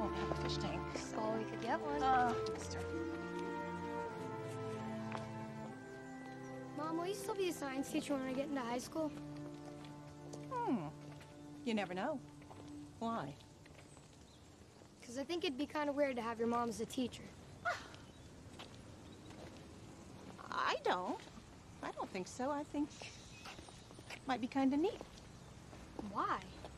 don't have a fish tank. So we could get one. Mister. Mom, will you still be a science teacher when I get into high school? You never know. Why? Because I think it'd be kind of weird to have your mom as a teacher. I don't think so. I think it might be kind of neat. Why?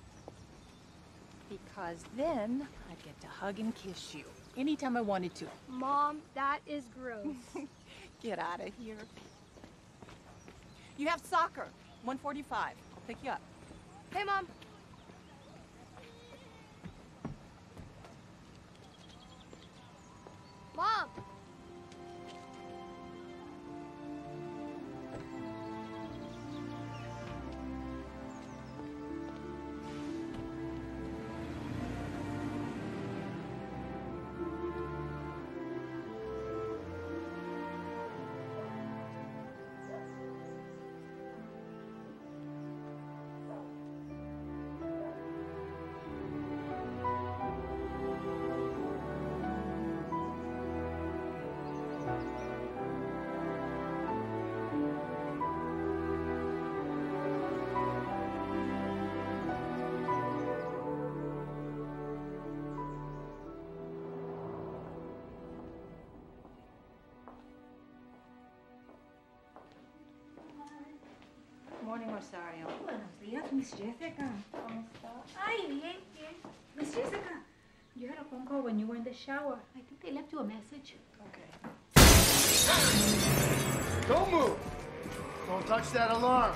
Because then I'd get to hug and kiss you anytime I wanted to. Mom, that is gross. Get out of here. You have soccer, 1:45. I'll pick you up. Hey, Mom. Mom! Morning, Rosario. Buenos días, Miss Jessica. ¿Cómo está? Ay, bien, bien. Miss Jessica, you had a phone call when you were in the shower. I think they left you a message. Okay. Don't move! Don't touch that alarm!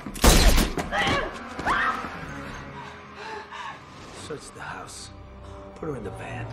Search the house. Put her in the van.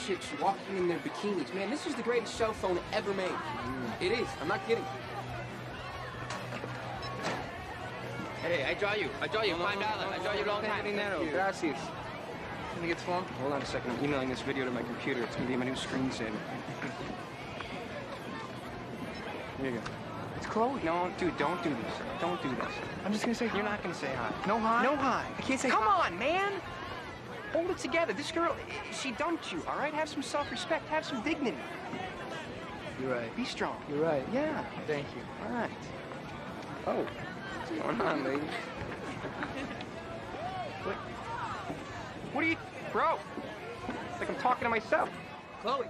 chicks walking in their bikinis. Man, this is the greatest cell phone ever made. It is. I'm not kidding. Hey, I draw you. $5. I draw you a long time. Dinero. Gracias. Can I get the phone? Hold on a second. I'm emailing this video to my computer. It's gonna be my new screensaver. Here you go. It's Chloe. No, dude, don't do this. Don't do this. I'm just gonna say hi. You're not gonna say hi. No hi? No hi. I can't say hi. Come on, man! Hold it together. This girl, she dumped you, all right? Have some self-respect. Have some dignity. You're right. Be strong. You're right. Yeah. Thank you. All right. Oh, what's going on, lady? What are you... Bro! It's like I'm talking to myself. Chloe.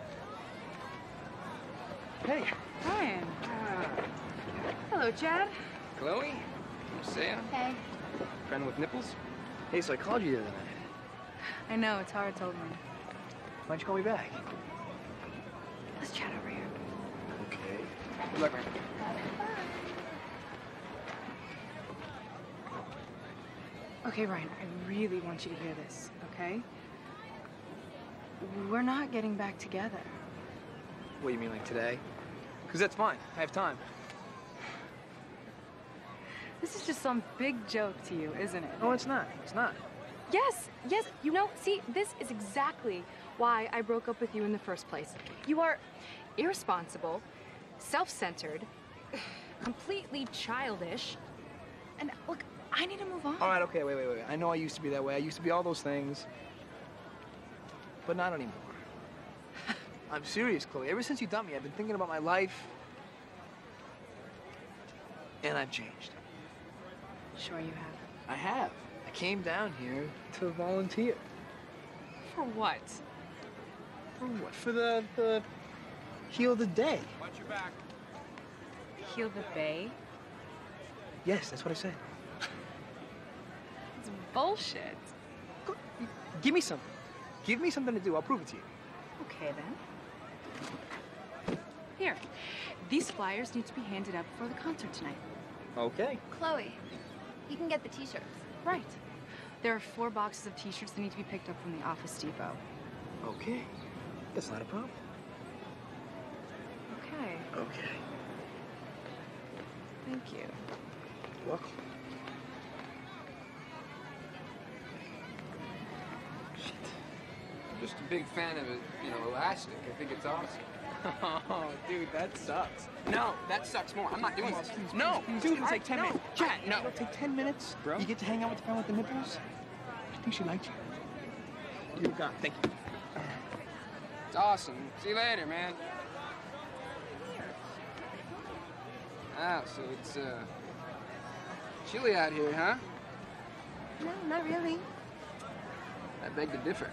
Hey. Ryan. Hello, Chad. Chloe? Sam? Hey. Friend with nipples? Hey, so I called you the other night. I know, it's hard, told me. Why'd you call me back? Let's chat over here. Okay. Good luck, man. Okay, Ryan, I really want you to hear this, okay? We're not getting back together. What, you mean like today? Because that's fine. I have time. This is just some big joke to you, isn't it? No, it's not. It's not. Yes, yes. You know, see, this is exactly why I broke up with you in the first place. You are irresponsible, self-centered, completely childish, and look, I need to move on. All right, okay, wait. I know I used to be that way. I used to be all those things. But not anymore. I'm serious, Chloe. Ever since you dumped me, I've been thinking about my life. And I've changed. Sure you have. I have. I came down here to volunteer. For what? For what? For the Heal the Day. Watch your back. Heal the Bay? Yes, that's what I said. It's bullshit. Give me something. Give me something to do. I'll prove it to you. Okay, then. Here. These flyers need to be handed out before the concert tonight. Okay. Chloe, you can get the t-shirts. Right. There are 4 boxes of t-shirts that need to be picked up from the Office Depot. Okay. That's not a problem. Okay. Okay. Thank you. You're welcome. Shit. I'm just a big fan of it, Elastic. I think it's awesome. Oh, dude, that sucks. No, that sucks more. I'm not doing this. Please, No, dude, it's like 10 minutes. Chad, no. It'll take 10 minutes, Bro. You get to hang out with the friend with the nipples. I think she liked you. You're gone. Thank you. It's awesome. See you later, man. Ah, so it's, chilly out here, huh? No, not really. I beg to differ.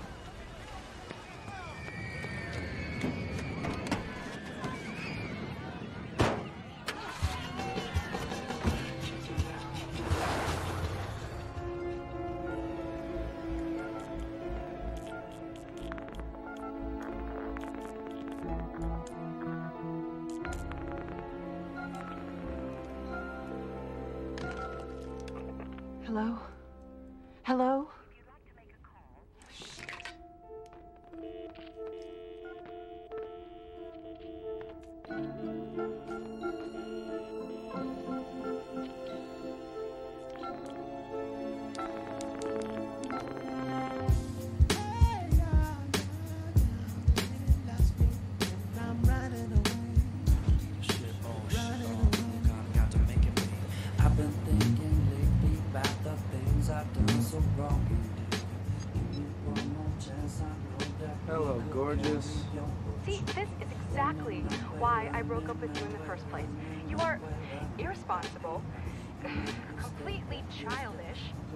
Hello? Hello? Hello, gorgeous. See, this is exactly why I broke up with you in the first place. You are irresponsible, completely childish.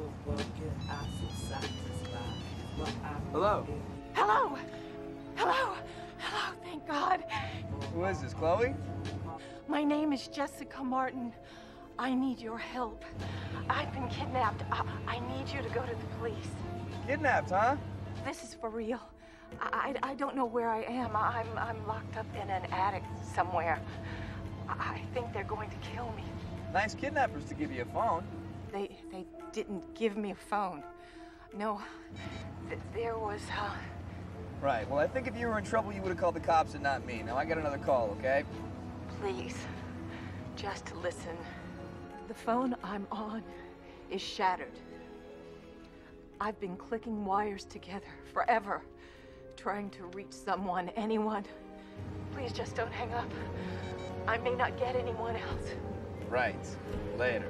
Hello. Hello? Hello? Hello, thank God. Who is this, Chloe? My name is Jessica Martin. I need your help. I've been kidnapped. I need you to go to the police. Kidnapped, huh? This is for real. I don't know where I am. I'm locked up in an attic somewhere. I think they're going to kill me. Nice kidnappers to give you a phone. They didn't give me a phone. No, there was Right. Well, I think if you were in trouble, you would have called the cops and not me. Now, I got another call, okay? Please, just listen. The phone I'm on is shattered. I've been clicking wires together forever, trying to reach someone, anyone. Please just don't hang up. I may not get anyone else. Right. Later.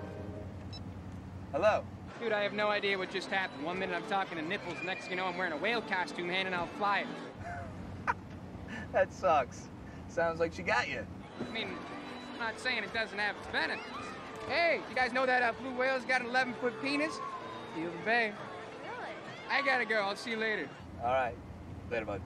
Hello. Dude, I have no idea what just happened. 1 minute I'm talking to nipples, next thing you know I'm wearing a whale costume handing out flyers. That sucks. Sounds like she got you. I mean, I'm not saying it doesn't have its benefits. Hey, you guys know that blue whale's got an 11-foot penis? Feel the bay. Really? I gotta go. I'll see you later. All right. Later, bud.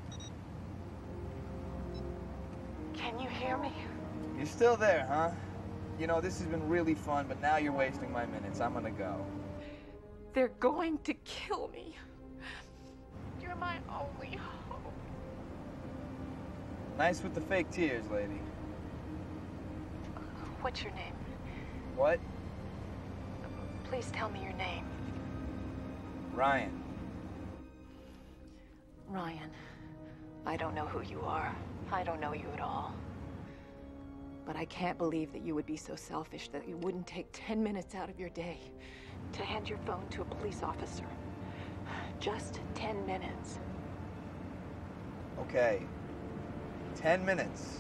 Can you hear me? You're still there, huh? You know, this has been really fun, but now you're wasting my minutes. I'm gonna go. They're going to kill me. You're my only hope. Nice with the fake tears, lady. What's your name? What? Please tell me your name. Ryan. Ryan, I don't know who you are. I don't know you at all. But I can't believe that you would be so selfish that you wouldn't take 10 minutes out of your day to hand your phone to a police officer. Just 10 minutes. Okay. 10 minutes.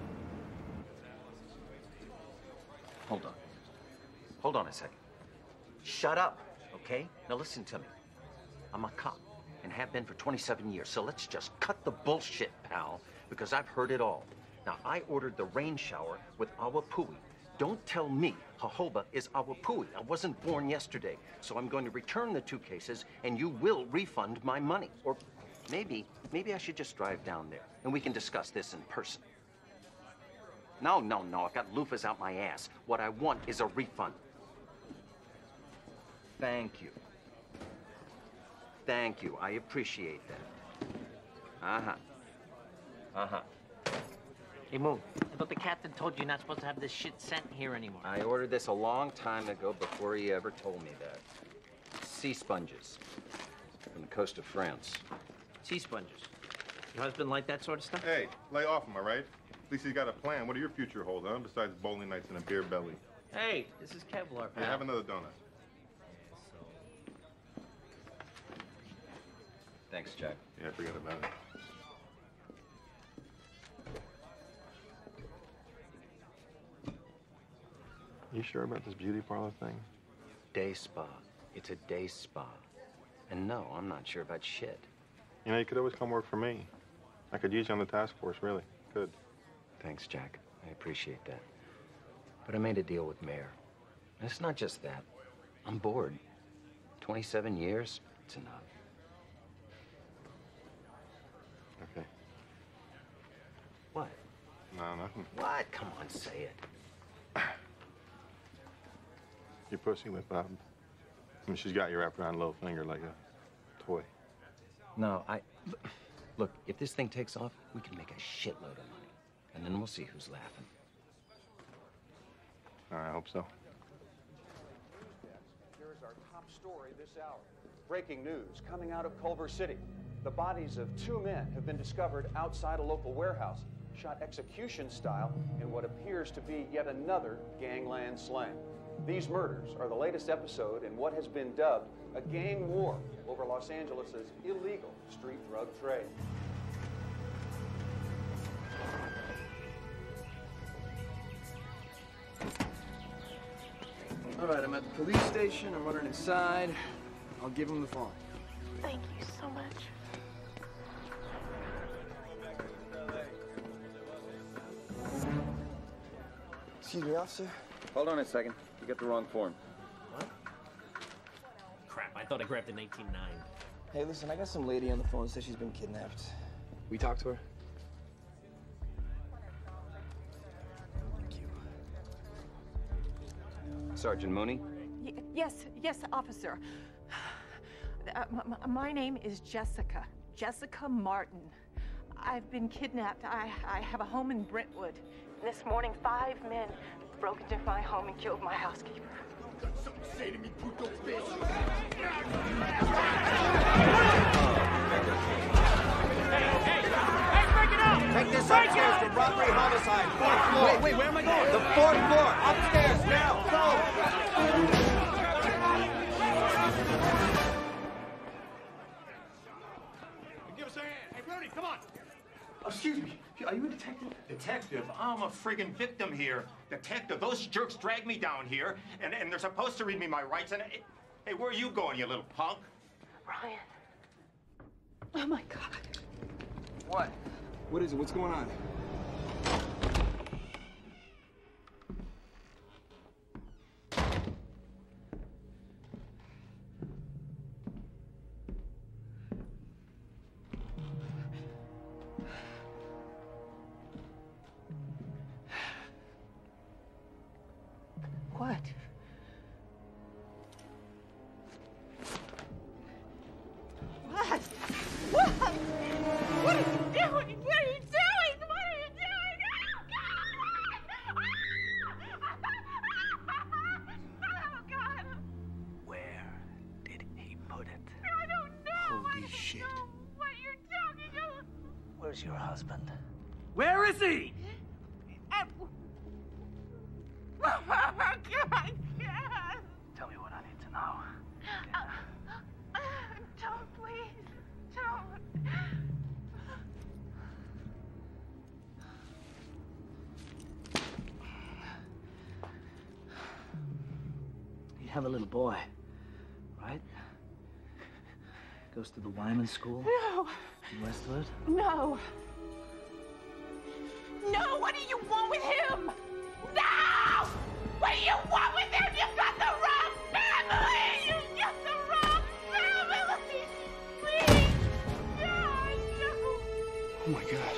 Hold on. Hold on a second. Shut up, okay? Now listen to me. I'm a cop and have been for 27 years, so let's just cut the bullshit, pal, because I've heard it all. Now, I ordered the rain shower with Awapui. Don't tell me jojoba is Awapui. I wasn't born yesterday, so I'm going to return the 2 cases, and you will refund my money. Or maybe I should just drive down there, and we can discuss this in person. No, I've got loofahs out my ass. What I want is a refund. Thank you. Thank you, I appreciate that. Uh-huh. Hey, Moon, I thought the captain told you you're not supposed to have this shit sent here anymore. I ordered this a long time ago before he ever told me that. Sea sponges from the coast of France. Sea sponges. Your husband like that sort of stuff? Hey, lay off him, all right? At least he's got a plan. What do your future hold, huh? Besides bowling nights and a beer belly. Hey, this is Kevlar, pal. Hey, have another donut. Thanks, Jack. Yeah, I forgot about it. You sure about this beauty parlor thing? Day spa. It's a day spa. And no, I'm not sure about shit. You know, you could always come work for me. I could use you on the task force, really. Good. Thanks, Jack. I appreciate that. But I made a deal with Mayor. And it's not just that. I'm bored. 27 years, it's enough. Okay. What? No, nothing. What? Come on, say it. Your pussy with Bob. I mean, she's got you wrapped around a little finger like a toy. No, Look, if this thing takes off, we can make a shitload of money. And then we'll see who's laughing. I hope so. Here's our top story this hour. Breaking news coming out of Culver City. The bodies of 2 men have been discovered outside a local warehouse, shot execution style in what appears to be yet another gangland slang. These murders are the latest episode in what has been dubbed a gang war over Los Angeles' illegal street drug trade. All right, I'm at the police station. I'm running inside. I'll give him the phone. Thank you so much. Excuse me, officer. Hold on a second. You got the wrong form. What? Crap, I thought I grabbed an 18-9. Hey, listen, I got some lady on the phone that says she's been kidnapped. We talked to her? Thank you. Sergeant Mooney? Yes, officer. My name is Jessica. Jessica Martin. I've been kidnapped. I have a home in Brentwood. This morning, 5 men broke into my home and killed my housekeeper. You got something to say to me, puto bitch? Take this upstairs to robbery homicide, 4th floor. Wait, where am I going? The 4th floor, upstairs, now, go! Give us a hand. Hey, Brody, come on. Excuse me. Are you a detective? Detective? I'm a friggin' victim here. Detective, those jerks dragged me down here, and they're supposed to read me my rights, and... Hey, where are you going, you little punk? Ryan. Oh, my God. What? What is it? What's going on? What? What? What? What are you doing? What are you doing? What are you doing? Oh, God. Where did he put it? I don't know. Holy shit. Know what you're talking about. Where's your husband? Where is he? Oh, my God. Tell me what I need to know. Don't, please. Don't. You have a little boy, right? Goes to the Wyman School No. in Westwood? No. No, what do you want with him? No! What do you want with him? You've got the wrong family! You've got the wrong family! Please! No! Oh, my God.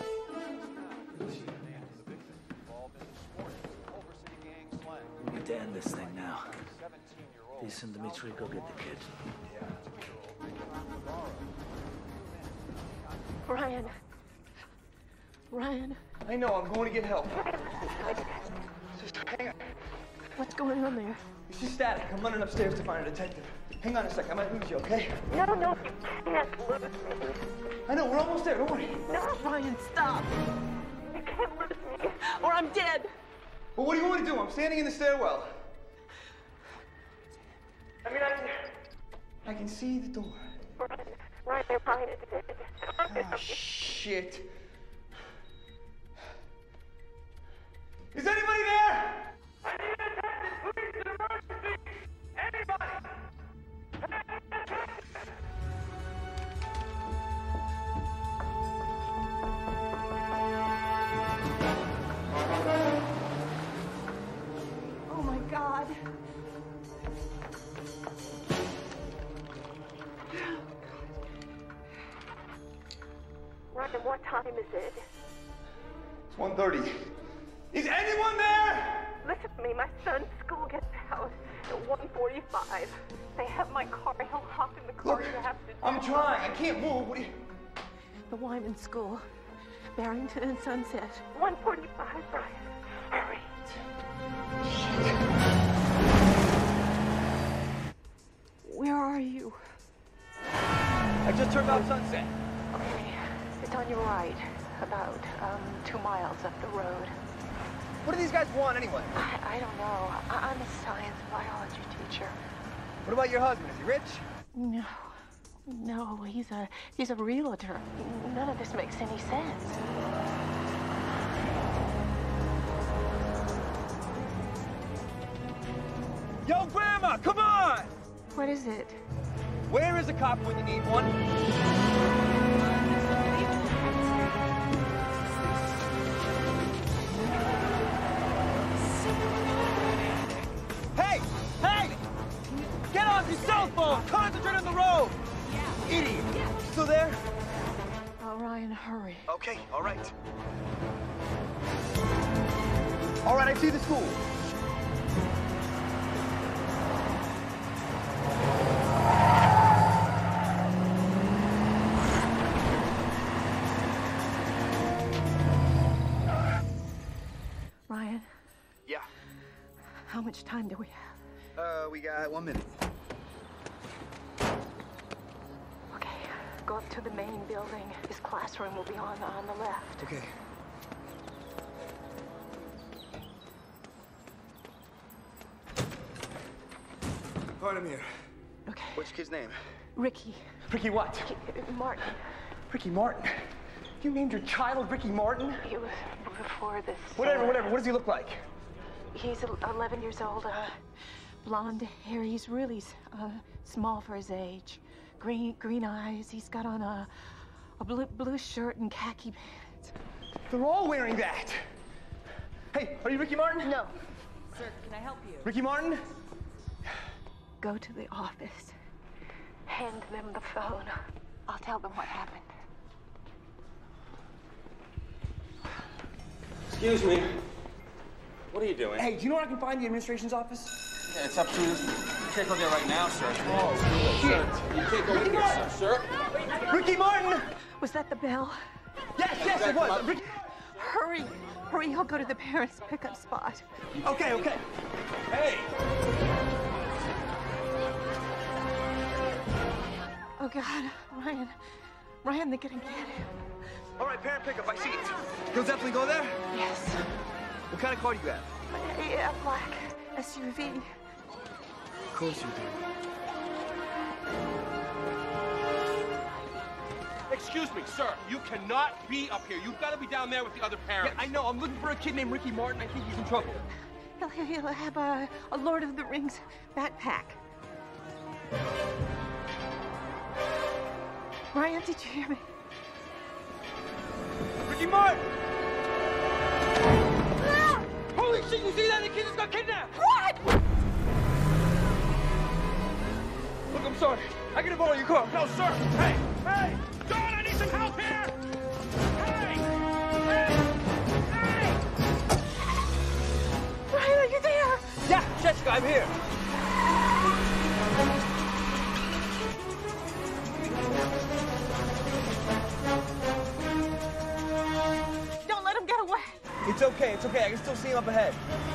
We need to end this thing now. Lisa and Dimitri, go get the kid. Ryan. Ryan. I know, I'm going to get help. Just hang on. What's going on there? It's just static. I'm running upstairs to find a detective. Hang on a sec, I might lose you, okay? No, you can't lose me. I know, we're almost there, don't worry. No, Ryan, stop. You can't lose me, or I'm dead. Well, what do you want to do? I'm standing in the stairwell. I mean, I can see the door. Ryan. Ah, shit. Is anybody there? I need a detective, please, an emergency! Anybody! Oh my God. Ryan, what time is it? It's 1:30. Is anyone there? Listen to me, my son's school gets out at 1:45. They have my car, he'll hop in the car. Look, You have to I'm trying, I can't move. What do you... The Wyman School, Barrington and Sunset. 1:45, Brian. Hurry. Where are you? I just turned off Sunset. Okay, it's on your right, about 2 miles up the road. What do these guys want anyway? I don't know. I'm a science biology teacher. What about your husband? Is he rich? No, he's a realtor. None of this makes any sense. Yo, Grandma, come on! What is it? Where is a cop when you need one? Hey! Hey! Get off your cell phone! Concentrate on the road! Idiot! Still there? Oh, Ryan, hurry. Okay, all right. All right, I see the school. Ryan? Yeah. How much time do we have? We got 1 minute. Okay, go up to the main building. His classroom will be on the left. Okay. All right, I'm here. Okay. What's your kid's name? Ricky. Ricky what? Martin. Ricky Martin? You named your child Ricky Martin? It was before this. Whatever. What does he look like? He's 11 years old. Blonde hair. He's really small for his age. Green eyes. He's got on a blue shirt and khaki pants. They're all wearing that. Hey, are you Ricky Martin? No. Sir, can I help you? Ricky Martin? Go to the office. Hand them the phone. I'll tell them what happened. Excuse me. What are you doing? Hey, do you know where I can find the administration's office? Yeah, it's up to you. You can't go there right now, sir. Oh, shit. You can't go in here, sir. Ricky Martin! Was that the bell? Yes, it was. Ricky... Hurry. He'll go to the parents' pickup spot. Okay. Hey! Oh, God. Ryan, they're gonna get him. All right, parent pickup, I see it. You'll definitely go there? Yes. What kind of car do you have? Yeah, black SUV. Of course you do. Excuse me, sir. You cannot be up here. You've got to be down there with the other parents. Yeah, I know. I'm looking for a kid named Ricky Martin. I think he's in trouble. He'll have a Lord of the Rings backpack. Ryan, did you hear me? Ricky Martin! Ah! Holy shit, you see that? The kid just got kidnapped! What? Look, I'm sorry. I gotta borrow your car. No, sir. Hey! John, I need some help here! Hey! Ryan, are you there? Yeah, Jessica, I'm here. Don't let him get away. It's okay. I can still see him up ahead.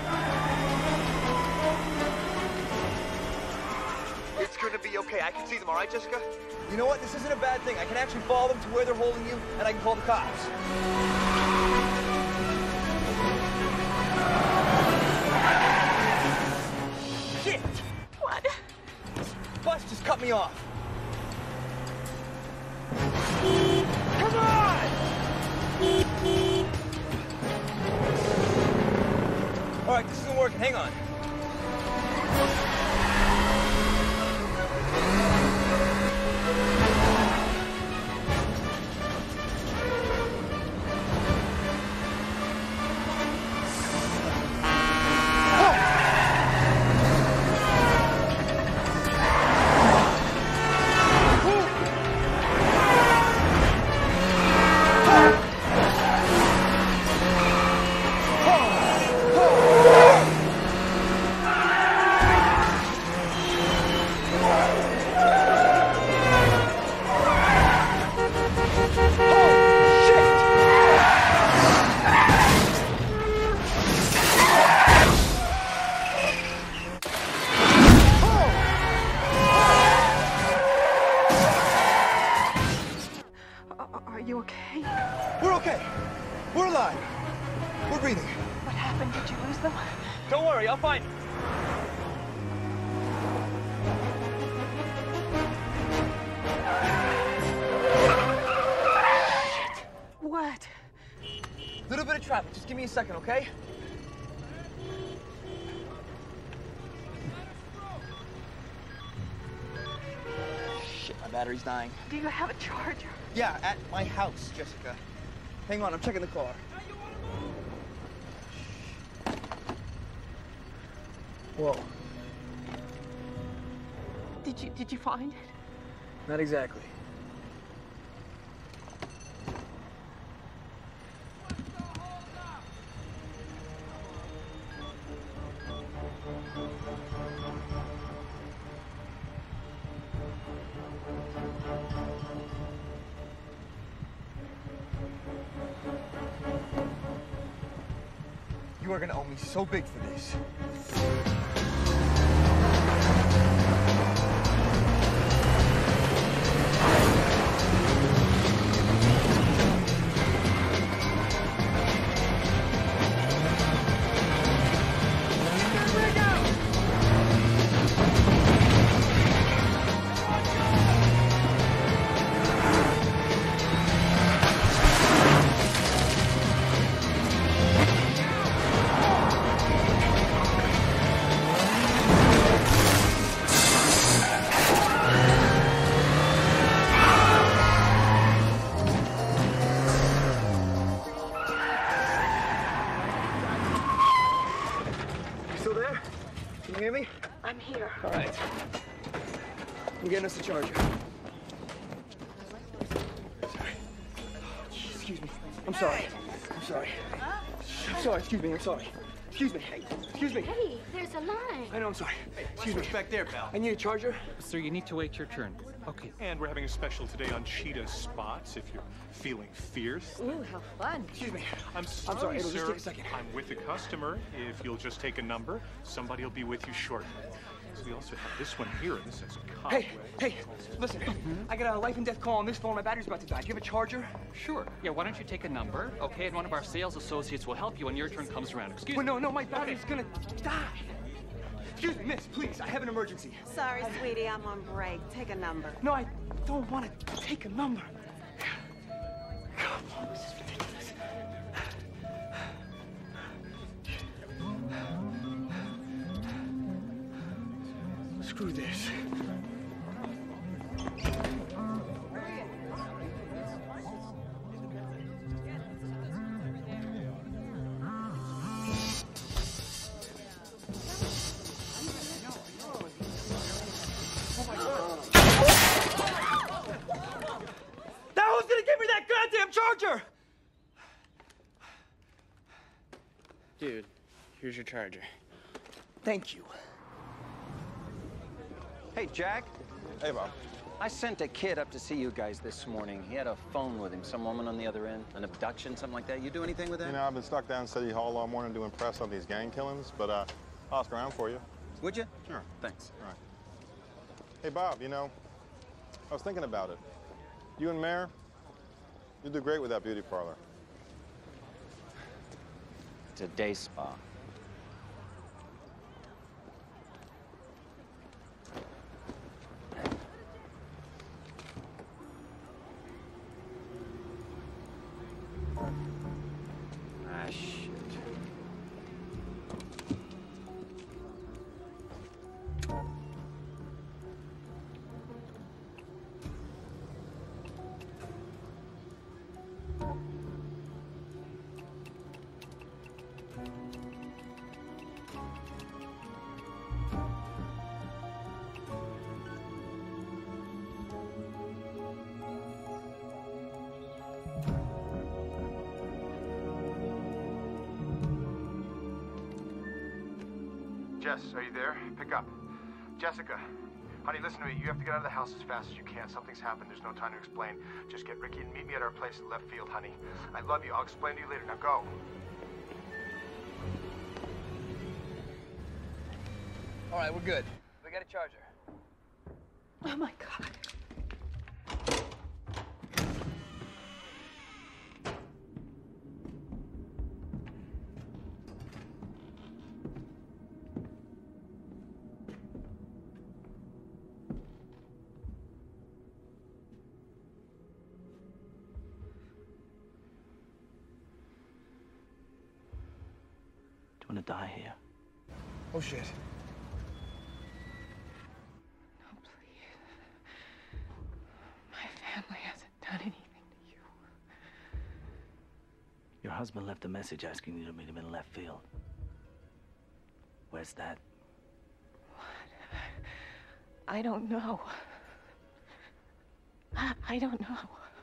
It's gonna be okay. I can see them, all right, Jessica? You know what? This isn't a bad thing. I can actually follow them to where they're holding you, and I can call the cops. Shit! What? This bus just cut me off. Come on! All right, this isn't working. Hang on. Are you okay? We're okay. We're alive. We're breathing. What happened? Did you lose them? Don't worry, I'll find them. What? Little bit of traffic. Just give me a second, okay? Shit, my battery's dying. Do you have a charger? Yeah, at my house, Jessica. Hang on, I'm checking the car. Whoa. Did you find it? Not exactly. You are gonna owe me so big for this. you hear me? I'm here. All right. I'm getting us a charger. Sorry. Excuse me. I'm sorry. I'm sorry. I'm sorry. Excuse me. I'm sorry. Excuse me. Excuse me. Hey, there's a line. I know. I'm sorry. Excuse me. Back there, pal. I need a charger. Sir, you need to wait your turn. Okay. And we're having a special today on cheetah spots if you're feeling fierce. Ooh, how fun. Excuse me. I'm sorry, sorry, it'll sir. just take a second. I'm with a customer. If you'll just take a number, somebody will be with you shortly. So we also have this one here. This is Hey, listen. I got a life and death call on this phone. My battery's about to die. Do you have a charger? Sure. Yeah, why don't you take a number, okay? And one of our sales associates will help you when your turn comes around. Excuse me. No, my battery's gonna die. Excuse me, miss, please. I have an emergency. Sorry, sweetie, I'm on break. Take a number. No, I don't want to take a number. Come on, this is ridiculous. Screw this. Now who's gonna give me that goddamn charger? Dude, here's your charger. Thank you. Hey, Jack. Hey, Bob. I sent a kid up to see you guys this morning. He had a phone with him, some woman on the other end, an abduction, something like that. You do anything with that? You know, I've been stuck down City Hall all morning doing press on these gang killings, but I'll ask around for you. Would you? Sure. Thanks. All right. Hey, Bob, you know, I was thinking about it. You and Mare, you do great with that beauty parlor. It's a day spa. Ah, shit. Jess, are you there? Pick up. Jessica, honey, listen to me. You have to get out of the house as fast as you can. Something's happened. There's no time to explain. Just get Ricky and meet me at our place at left field, honey. I love you. I'll explain to you later. Now go. All right, we're good. We got a charger. Oh my God. Do you want to die here? Oh, shit. No, please. My family hasn't done anything to you. Your husband left a message asking you to meet him in left field. Where's that? I don't know. I don't know.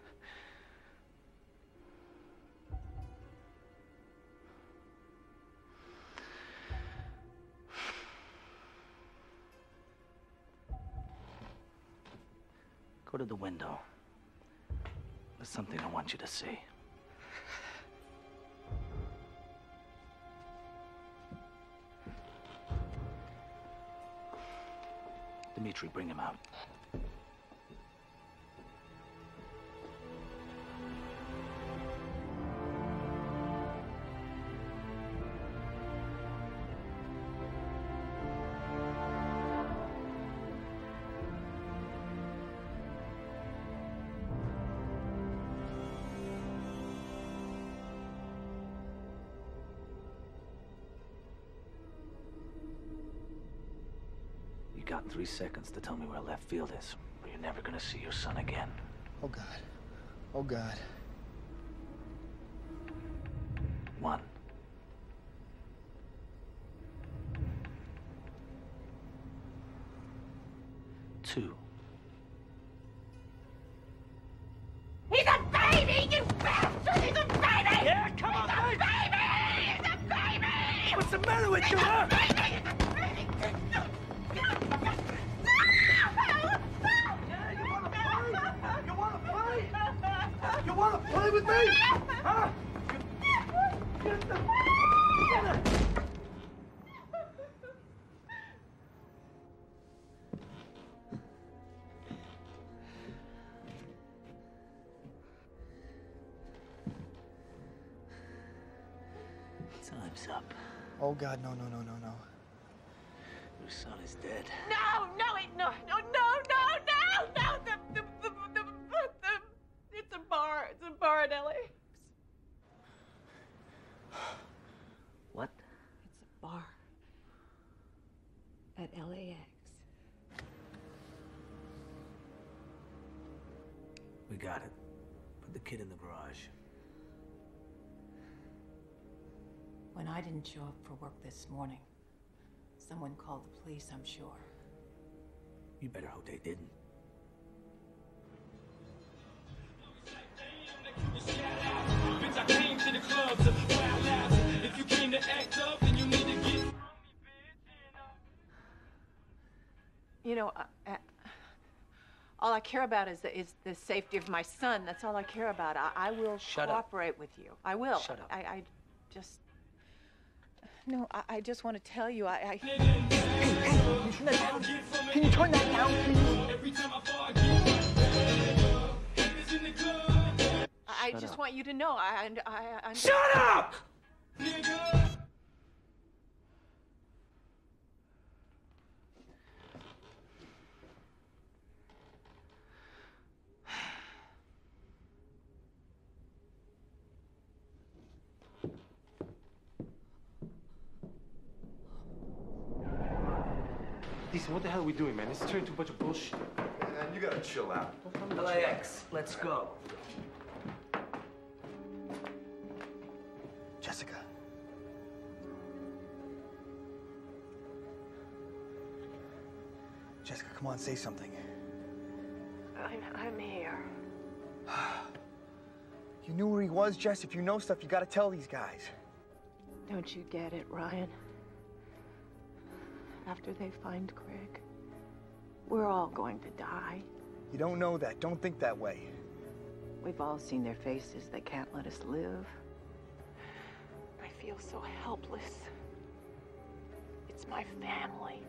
Go to the window. There's something I want you to see. Dimitri, bring him out. You got 3 seconds to tell me where left field is, or you're never gonna see your son again. Oh, God. Oh, God. 1. too. He's a baby, you bastard! He's a baby! Yeah, come on, He's a baby! He's a baby! What's the matter with you, huh? You wanna play with me? Huh? Get the... Get her! Time's up. Oh, God, no. Your son is dead. No! It's a bar. It's a bar in LA. What? It's a bar at LAX. We got it. Put the kid in the garage. When I didn't show up for work this morning, someone called the police, I'm sure. You better hope they didn't. I came to the club to wild out. If you came to act up, then you need to get. You know, all I care about is the safety of my son. That's all I care about. I will cooperate with you. I will. Shut up. I just... No, I just want to tell you, Hey, can you turn that down, please? I just want you to know, I Shut up! Listen, what the hell are we doing, man? This is turning into a bunch of bullshit. Man, you gotta chill out. LAX, let's go. Jessica. Jessica, come on, say something. I'm here. You knew where he was, Jess. If you know stuff, you gotta tell these guys. Don't you get it, Ryan? After they find Craig, we're all going to die. You don't know that. Don't think that way. We've all seen their faces. They can't let us live. I feel so helpless. It's my family.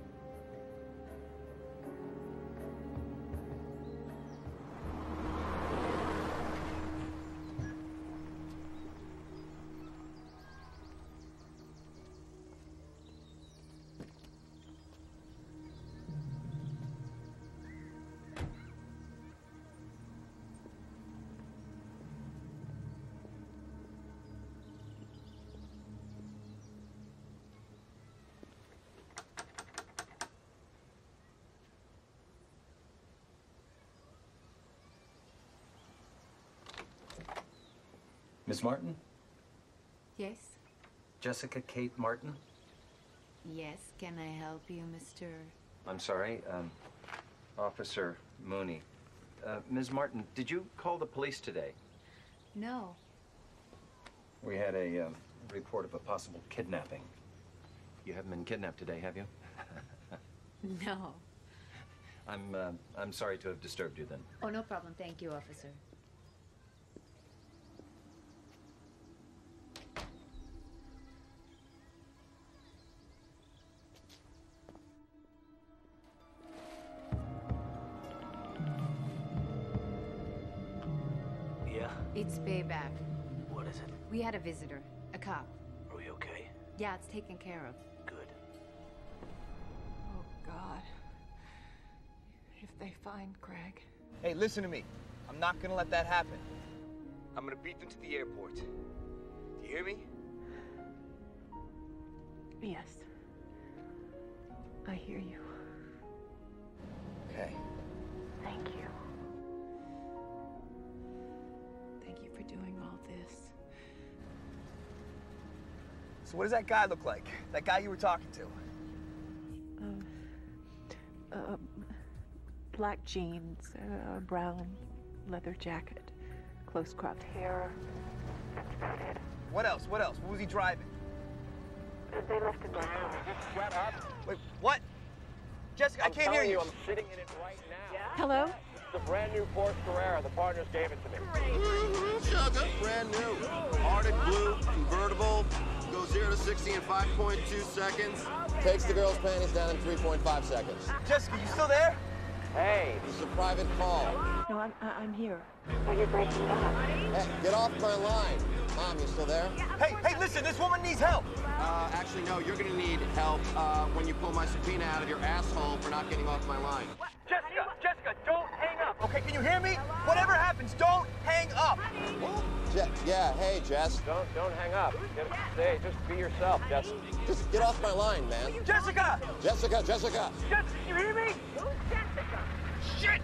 Miss Martin? Yes? Jessica Kate Martin? Yes, can I help you, Mr. I'm sorry, Officer Mooney. Ms. Martin, did you call the police today? No. We had a report of a possible kidnapping. You haven't been kidnapped today, have you? No. I'm sorry to have disturbed you then. Oh, no problem. Thank you, officer. Yeah? It's payback. What is it? We had a visitor, a cop. Are we okay? Yeah, it's taken care of. Good. Oh, God. If they find Craig. Hey, listen to me. I'm not gonna let that happen. I'm gonna beat them to the airport. Do you hear me? Yes. I hear you. Okay. Thank you. Thank you for doing all this. So what does that guy look like? That guy you were talking to? black jeans, a brown leather jacket, close-cropped hair. That's about it. What else? What else? What was he driving? They left a note. Shut up. Wait, what? Jessica, I can't hear you. I'm sitting in it right now. Hello? It's a brand new Porsche Carrera. The partners gave it to me. Sugar, brand new. Arctic blue, convertible, goes 0 to 60 in 5.2 seconds. Takes the girl's panties down in 3.5 seconds. Jessica, you still there? Hey, this is a private call. No, I'm here. Well, you're breaking up. Hey, get off my line. Mom, you still there? Hey, listen, this woman needs help. Actually, no, you're gonna need help when you pull my subpoena out of your asshole for not getting off my line. Jessica, don't hang up. Okay, can you hear me? Whatever happens, don't hang up. Yeah, hey, Jess. Don't hang up. Just be yourself, Jess. Just get off my line, man. Jessica! Jessica! Jessica, you hear me? Jessica! Shit!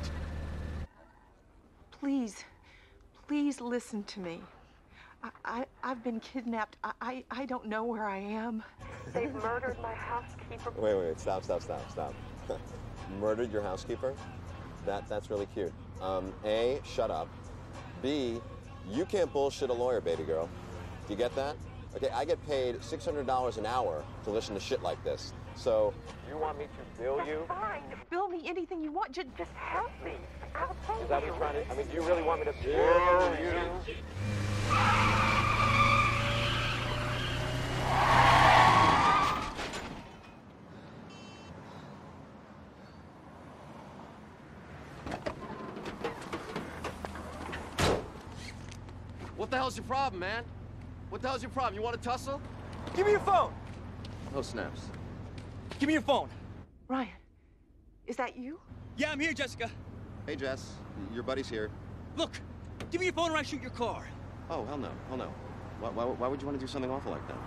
Please listen to me. I've been kidnapped. I don't know where I am. They've murdered my housekeeper. Wait, stop. Murdered your housekeeper? That's really cute. A, shut up. B, you can't bullshit a lawyer, baby girl. Do you get that? Okay, I get paid $600 an hour to listen to shit like this. So... You want me to bill you? Fine. Bill me anything you want. Just help me. I'll pay Is that what you. you're trying to... I mean, do you really want me to bill you? What the hell's your problem, man? What the hell's your problem? You want to tussle? Give me your phone. No snaps. Give me your phone. Ryan, is that you? Yeah, I'm here, Jessica. Hey, Jess. Your buddy's here. Look, give me your phone or I shoot your car. Oh, hell no. Why would you want to do something awful like that?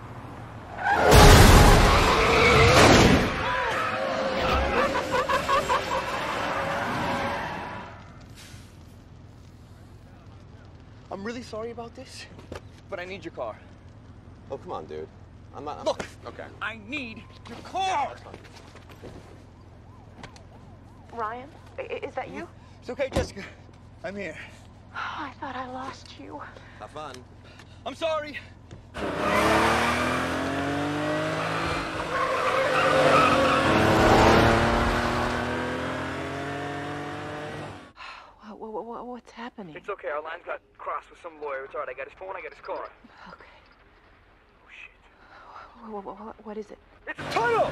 I'm really sorry about this, but I need your car. Oh, come on, dude. I'm not... Look! Okay. I need your car! Ryan, is that you? It's okay, Jessica. I'm here. I thought I lost you. Have fun. I'm sorry. What's happening? It's okay. Our lines got crossed with some lawyer. It's all right. I got his phone. I got his car. Okay. Oh, shit. What is it? It's a tunnel!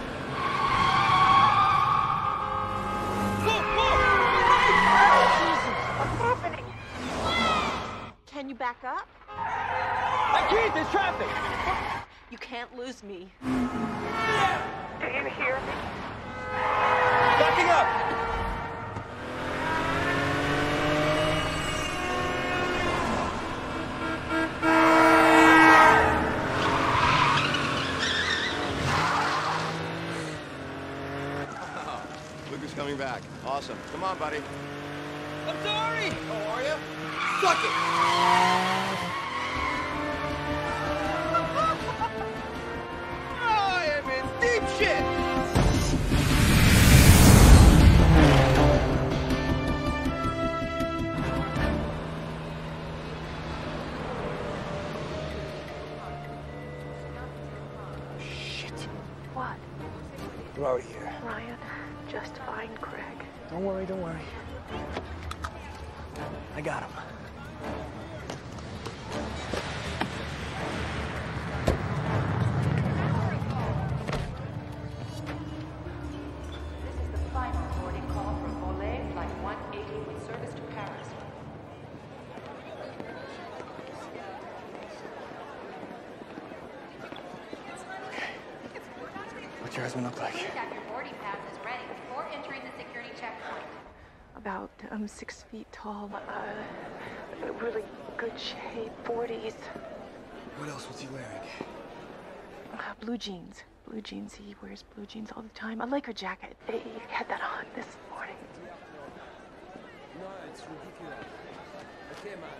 What's happening? Can you back up? I can't. There's traffic. You can't lose me. Do you hear me? Backing up! Luke is coming back. Awesome. Come on, buddy. I'm sorry! How are you? Suck it! I am in deep shit! Shit. What? We're already here. Ryan, just find Craig. Don't worry. I got him. This is the final boarding call from Mollet, Flight 180 with service to Paris. What's your husband look like? Please have your boarding passes ready before entering the security checkpoint. About 6 feet tall, really good shape, 40s. What else was he wearing? Blue jeans. Blue jeans. He wears blue jeans all the time. A Laker jacket. He had that on this morning. No, it's ridiculous. Okay, man.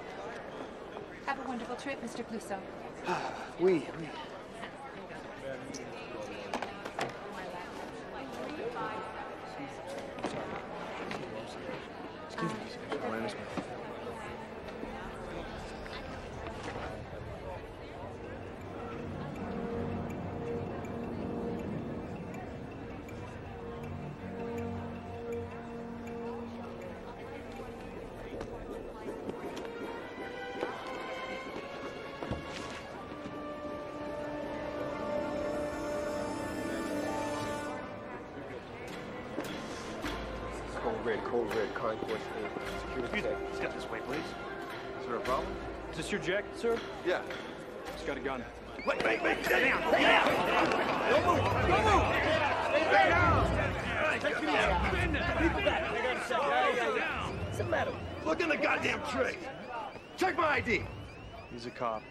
Have a wonderful trip, Mr. Clouseau. Oui. Elena Smith. Cold red, concourse Excuse me. Step this way, please. Is there a problem? Is this your jacket, sir? Yeah. He's got a gun. Wait, stay down! Stay down! Don't move! Don't move! Stay down! What's the matter? Look in the goddamn tray. Check my ID. He's a cop.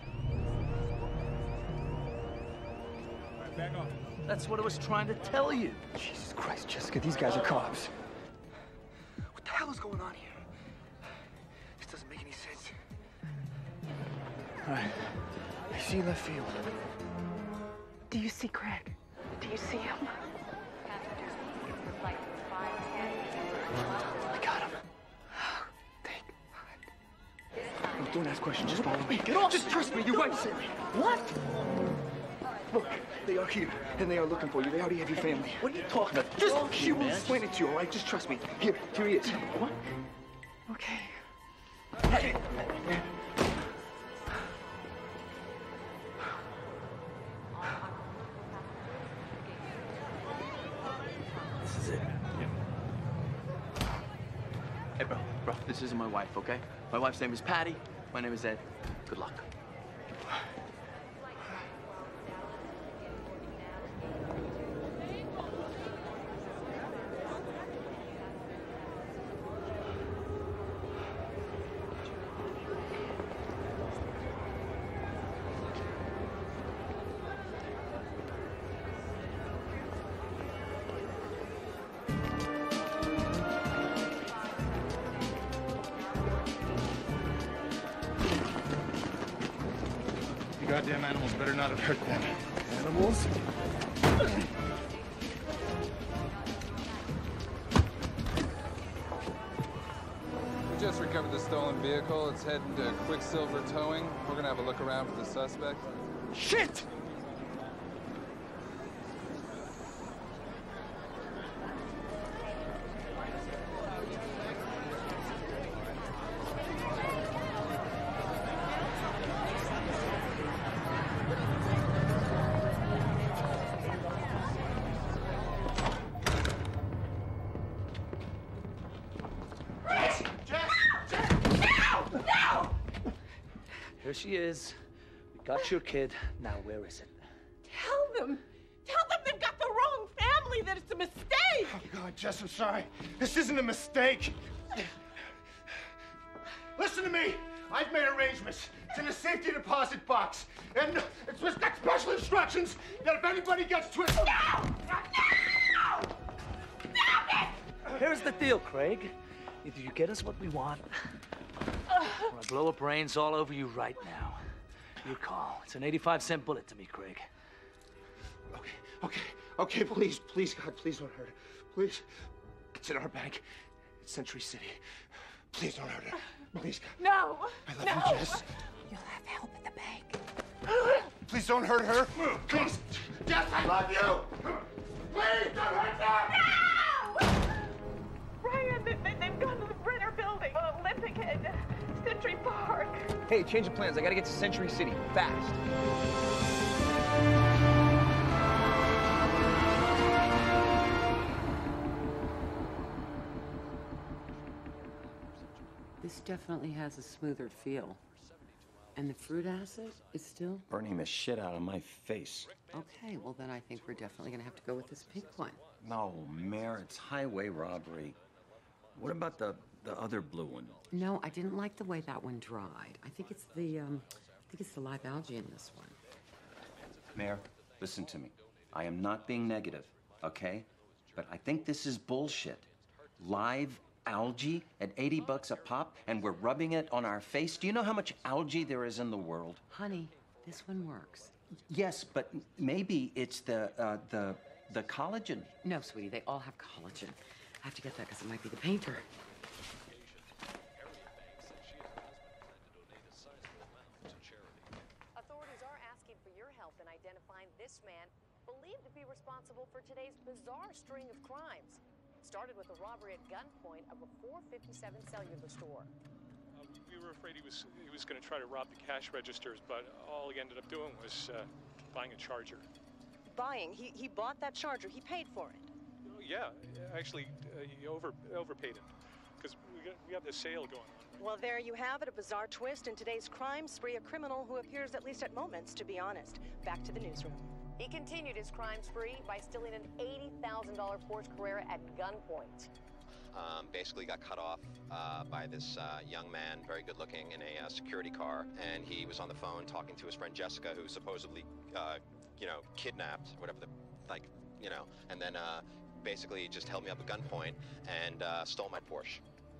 Back off. That's what I was trying to tell you. Jesus Christ, Jessica, these guys are cops. What the hell is going on here? This doesn't make any sense. All right, I see left field. Do you see Craig? Do you see him? I got him. Thank God. Look, don't ask questions, just follow me. Get off! Just trust me, your wife sent me. What? Look, they are here, and they are looking for you. They already have your family. What are you talking about? Just, she will explain it to you, all right? Just trust me. Here he is. What? Okay. Hey. This is it. Hey, bro, this isn't my wife, okay? My wife's name is Patty. My name is Ed. Good luck. Goddamn animals better not have hurt them. Animals? We just recovered the stolen vehicle. It's heading to Quicksilver Towing. We're gonna have a look around for the suspect. Shit! Here she is. We got your kid. Now, where is it? Tell them they've got the wrong family, that it's a mistake. Oh, God, Jess, I'm sorry. This isn't a mistake. Listen to me. I've made arrangements. It's in a safety deposit box. And it's just got special instructions that if anybody gets twisted... No! No! Stop it! Here's the deal, Craig. Either you get us what we want, or I blow up brains all over you right now. Your call. It's an 85-cent bullet to me, Craig. Okay, please, God, please don't hurt her. Please. It's in our bank. It's Century City. Please don't hurt her. Please, God. No! I love you, Jess. You'll have help at the bank. Please don't hurt her. Please. Jess, I love you. Please don't hurt her. No! Brian, they've gone to the Brenner Building, Olympic and Century Park. Hey, change of plans. I gotta get to Century City, fast. This definitely has a smoother feel. And the fruit acid is still? Burning the shit out of my face. Okay, well then I think we're definitely gonna have to go with this pink one. No, Mayor, it's highway robbery. What about the other blue one? No, I didn't like the way that one dried. I think it's the live algae in this one. Mayor, listen to me. I am not being negative, okay? But I think this is bullshit. Live algae at $80 a pop, and we're rubbing it on our face? Do you know how much algae there is in the world? Honey, this one works. Yes, but maybe it's the collagen. No, sweetie, they all have collagen. I have to get that because it might be the painter. responsible for today's bizarre string of crimes. It started with a robbery at gunpoint of a 457 cellular store. We were afraid he was going to try to rob the cash registers, but all he ended up doing was buying a charger. Buying? He bought that charger. He paid for it. Yeah, actually, he overpaid it because we have this sale going on. Well, there you have it, a bizarre twist in today's crime spree, a criminal who appears, at least at moments, to be honest. Back to the newsroom. He continued his crime spree by stealing an $80,000 Porsche Carrera at gunpoint. Basically got cut off by this young man, very good looking, in a security car, and he was on the phone talking to his friend Jessica, who supposedly, kidnapped, whatever and then basically just held me up at gunpoint and stole my Porsche.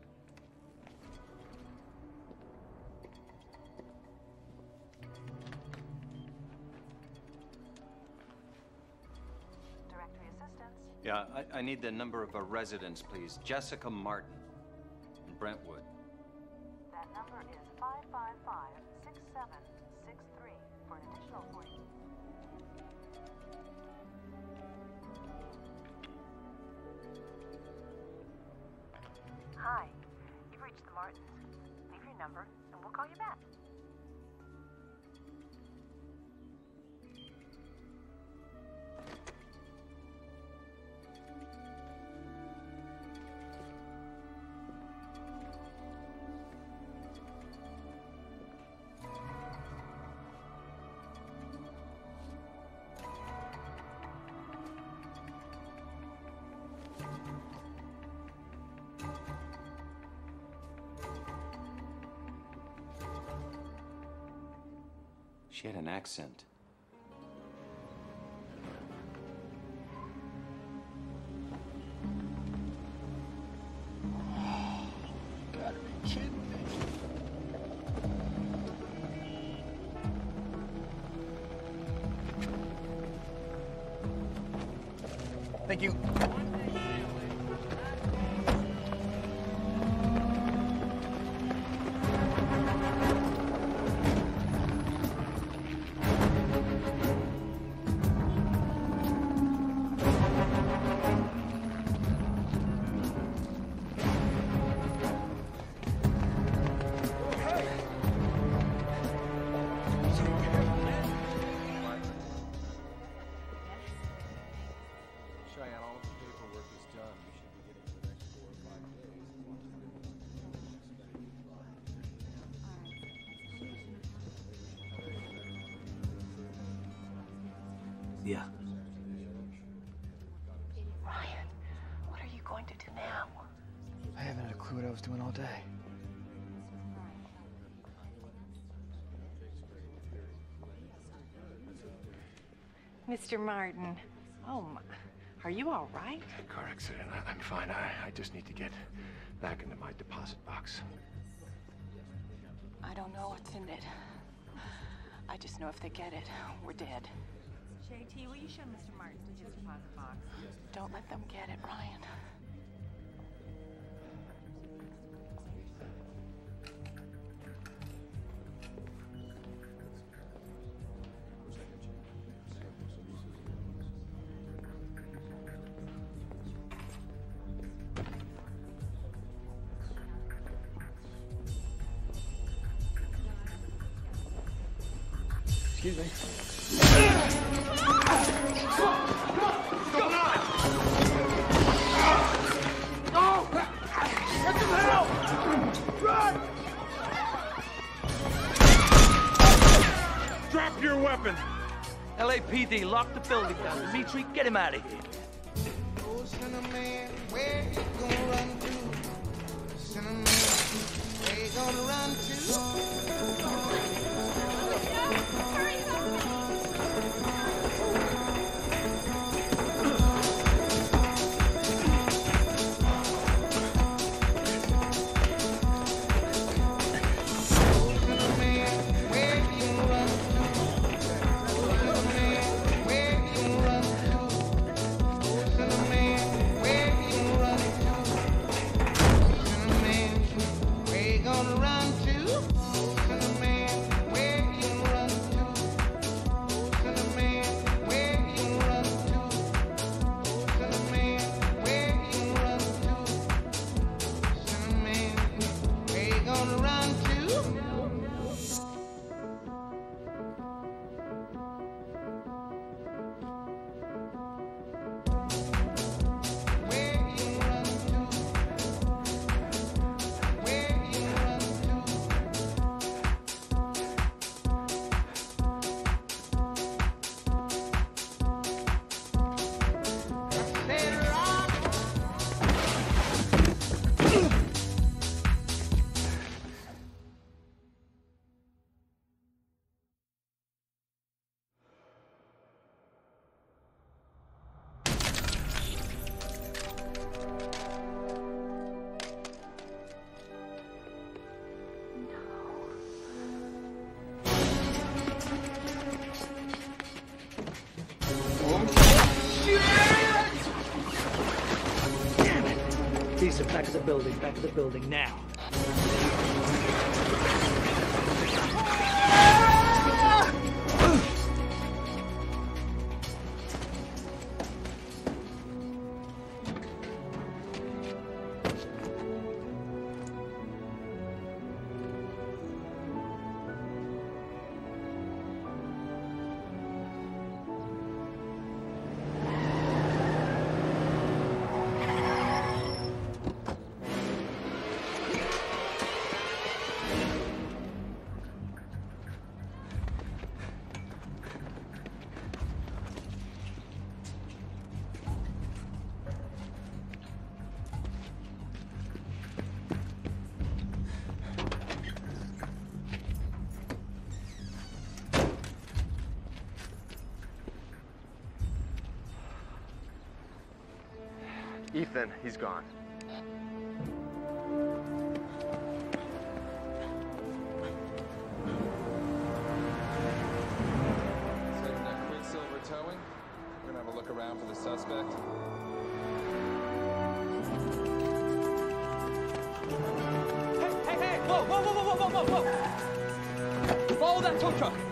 Directory assistance. Yeah, I need the number of a residence, please. Jessica Martin in Brentwood. That number is 555-6763 for an additional 40. Hi, you've reached the Martins. Leave your number and we'll call you back. She had an accent. Gotta be kidding me. Thank you. Cheyenne, all of the paperwork is done. We should be getting it in the next 4 or 5 days. Yeah. Ryan, what are you going to do now? I haven't had a clue what I was doing all day. Mr. Martin, are you all right? Car accident. I'm fine. I just need to get back into my deposit box. I don't know what's in it. I just know if they get it, we're dead. JT, will you show Mr. Martin his deposit box? Don't let them get it, Ryan. Excuse me. Get some help! Run! Drop your weapon! LAPD, lock the building down. Dimitri, get him out of here. Oh, Cinnamon, where you gonna run to? Cinnamon, where you gonna run to? Back to the building, now. Ethan, he's gone. Setting that Quicksilver towing. We're gonna have a look around for the suspect. Hey! Whoa! Follow that tow truck!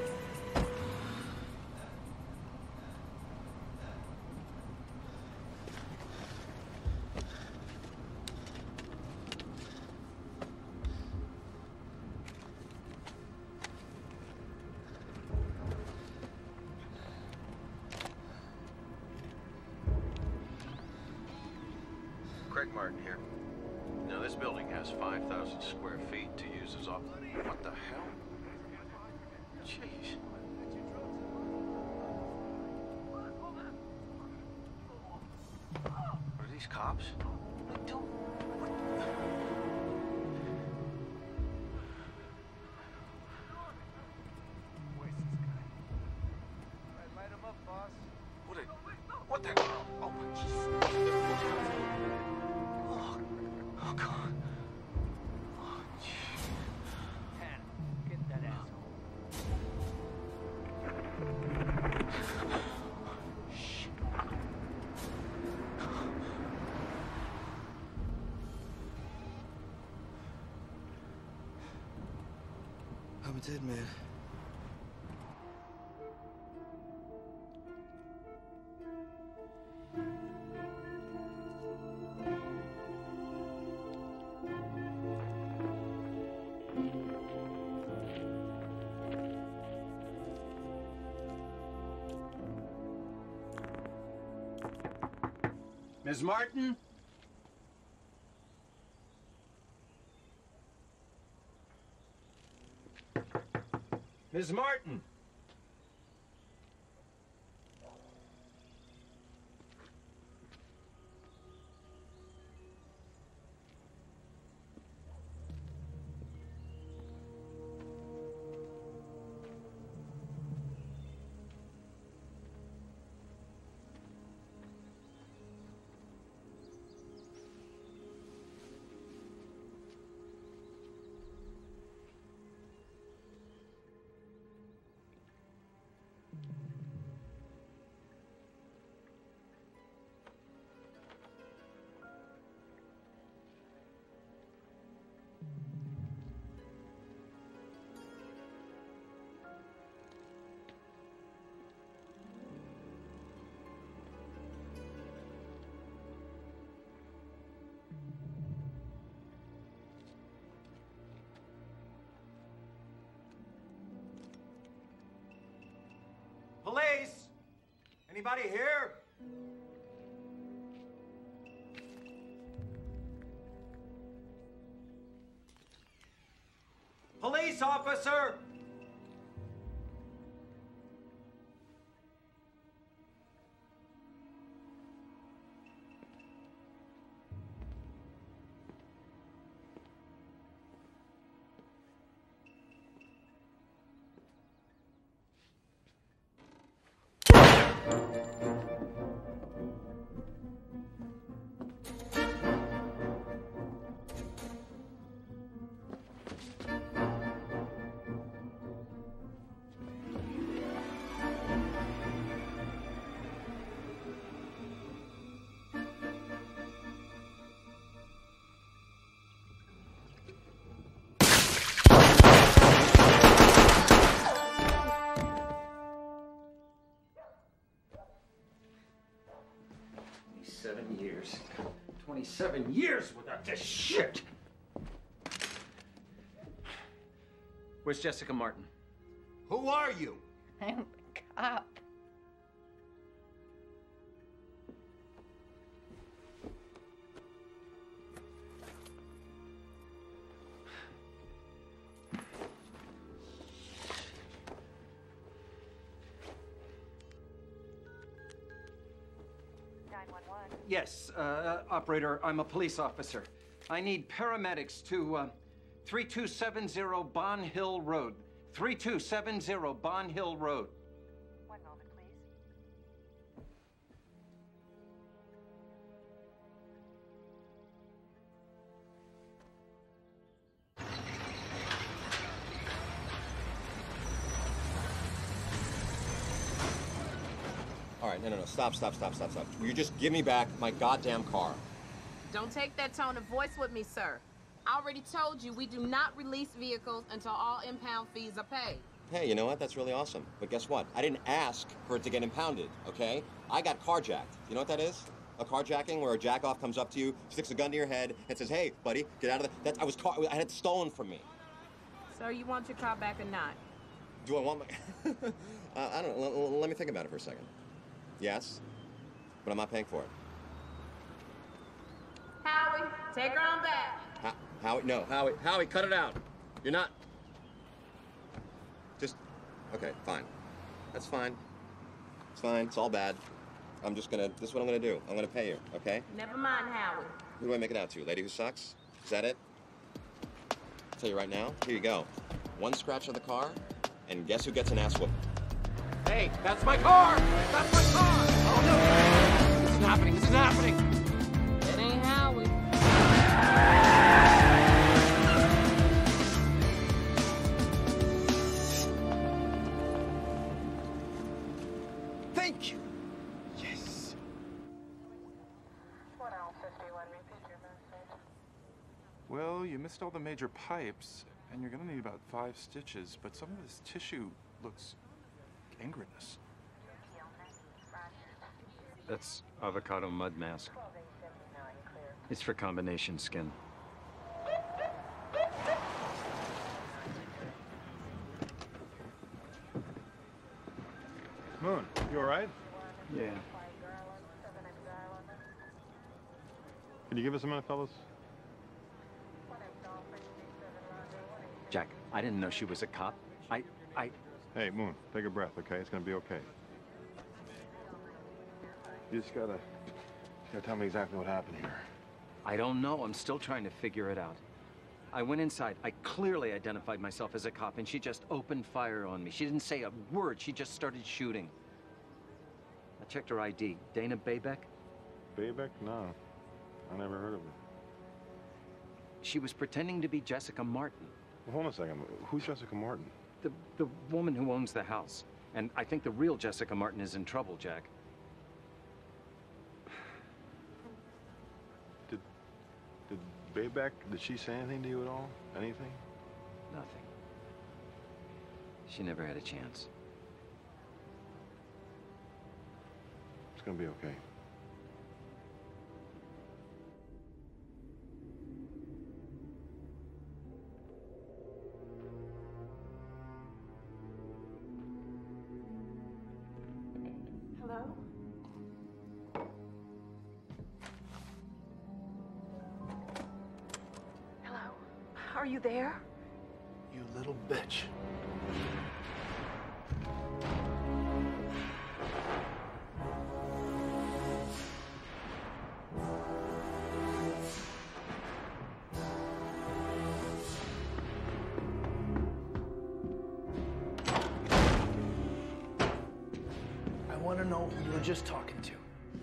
Craig Martin here. Now, this building has 5,000 square feet to use as office. What the hell? Jeez. Are these cops? Light him up, boss. What the? Oh, jeez. Oh, God. Oh, jeez. Get that asshole. I'm a dead man. Ms. Martin? Ms. Martin? Police! Anybody here? Police officer! 27 years without this shit. Where's Jessica Martin? Who are you? I'm a cop. Yes, operator, I'm a police officer. I need paramedics to 3270 Bon Hill Road. 3270 Bon Hill Road. One moment, please. All right, no. Stop. Will you just give me back my goddamn car? Don't take that tone of voice with me, sir. I already told you we do not release vehicles until all impound fees are paid. Hey, you know what? That's really awesome. But guess what? I didn't ask for it to get impounded, okay? I got carjacked. You know what that is? A carjacking where a jackoff comes up to you, sticks a gun to your head, and says, "Hey, buddy, get out of the..." I had it stolen from me. Sir, you want your car back or not? Do I want my... I don't know. Let me think about it for a second. Yes, but I'm not paying for it. Howie, take her on back. Howie, no, Howie, cut it out. You're not... Just, okay, fine. That's fine. It's fine, it's all bad. I'm just gonna, this is what I'm gonna do. I'm gonna pay you, okay? Never mind, Howie. Who do I make it out to? Lady who sucks? Is that it? I'll tell you right now, here you go. One scratch of the car, and guess who gets an ass whooping? Hey, that's my car! That's my car! Oh no! This isn't happening, this isn't happening! It ain't Howie. Thank you! Yes! Well, you missed all the major pipes, and you're gonna need about 5 stitches, but some of this tissue looks gangrenous. That's avocado mud mask. It's for combination skin. Moon, you all right? Yeah. Can you give us a minute, fellas? Jack, I didn't know she was a cop. Hey, Moon, take a breath, okay? It's gonna be okay. You just gotta tell me exactly what happened here. I don't know. I'm still trying to figure it out. I went inside. I clearly identified myself as a cop, and she just opened fire on me. She didn't say a word. She just started shooting. I checked her ID. Dana Baybeck? Baybeck? No. I never heard of her. She was pretending to be Jessica Martin. Well, hold on a second. Who's Jessica Martin? The woman who owns the house. And I think the real Jessica Martin is in trouble, Jack. Did Baybeck, did she say anything to you at all? Anything? Nothing. She never had a chance. It's gonna be okay. Hello? Hello? Are you there? You little bitch. I want to know who you were just talking to.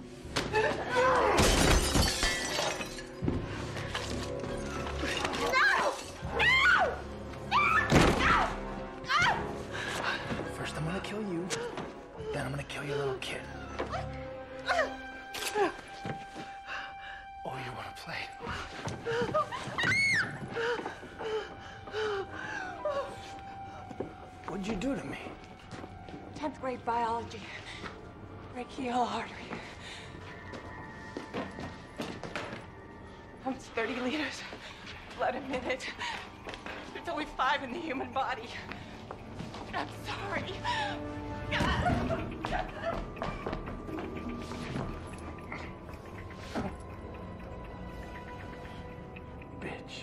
First, I'm gonna kill you. Then I'm gonna kill your little kid. Oh, you wanna play? What'd you do to me? 10th grade biology. Brachial artery. 30 liters of blood a minute. There's only 5 in the human body. I'm sorry. Bitch.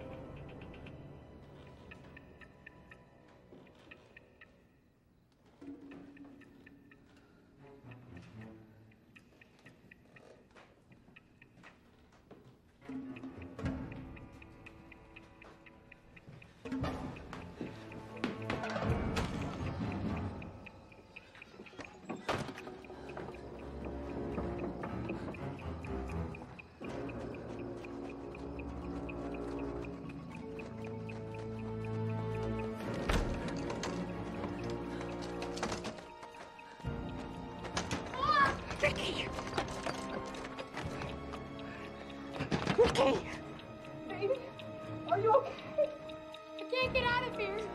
Ricky! Ricky! Baby, are you okay? I can't get out of here.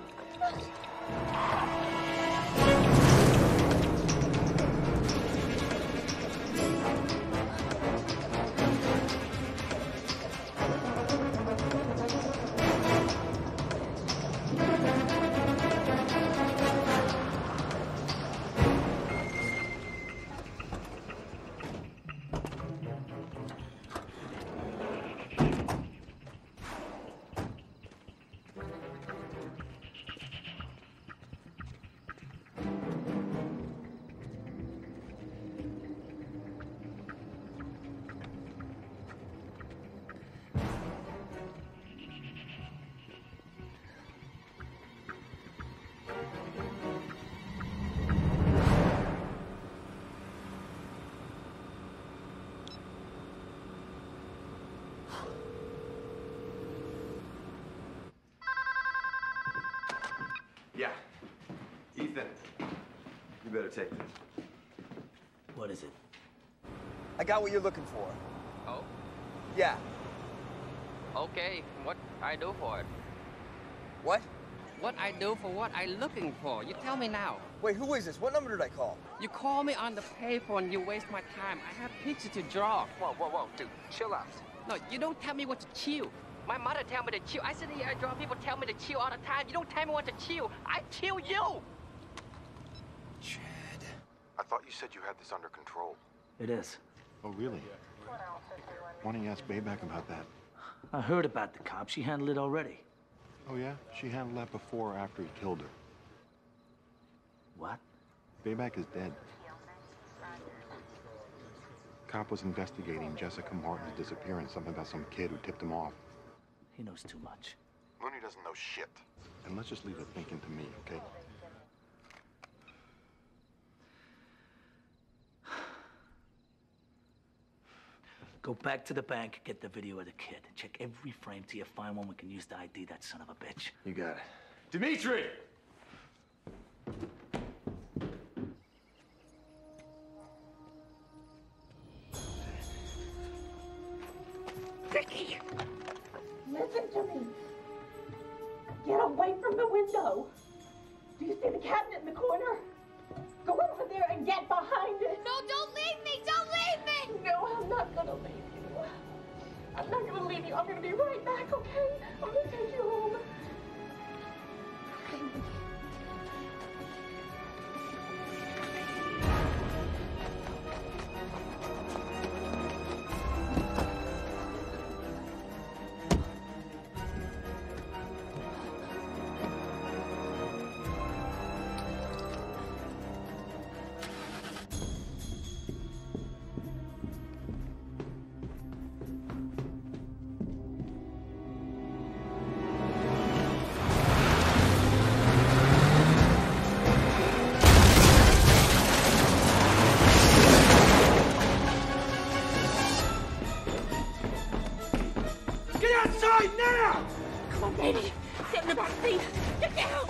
Yeah. Ethan, you better take this. What is it? I got what you're looking for. Oh? Yeah. Okay, what I do for it? What? What I do for what I looking for? You tell me now. Wait, who is this? What number did I call? You call me on the payphone, you waste my time. I have pictures to draw. Whoa, dude, chill out. No, you don't tell me what to chill. My mother tell me to chill. I sit here, I draw, people tell me to chill all the time. You don't tell me what to chill. I chill you. Chad. I thought you said you had this under control. It is. Oh, really? Why don't you ask Bayback about that? I heard about the cop. She handled it already. Oh, yeah? She handled that before or after he killed her? What? Bayback is dead. Cop was investigating Jessica Martin's disappearance, something about some kid who tipped him off. He knows too much. Looney doesn't know shit. And let's just leave the thinking to me, okay? Go back to the bank, get the video of the kid. Check every frame till you find one we can use to ID that son of a bitch. You got it. Dimitri! Ricky! Listen to me. Get away from the window. Do you see the cabinet in the corner? Go over there and get behind it. No, don't leave me! Don't leave me! No, I'm not gonna leave you. I'm not gonna leave you. I'm gonna be right back, okay? I'm gonna take you home. Baby, get in the back seat. Get down.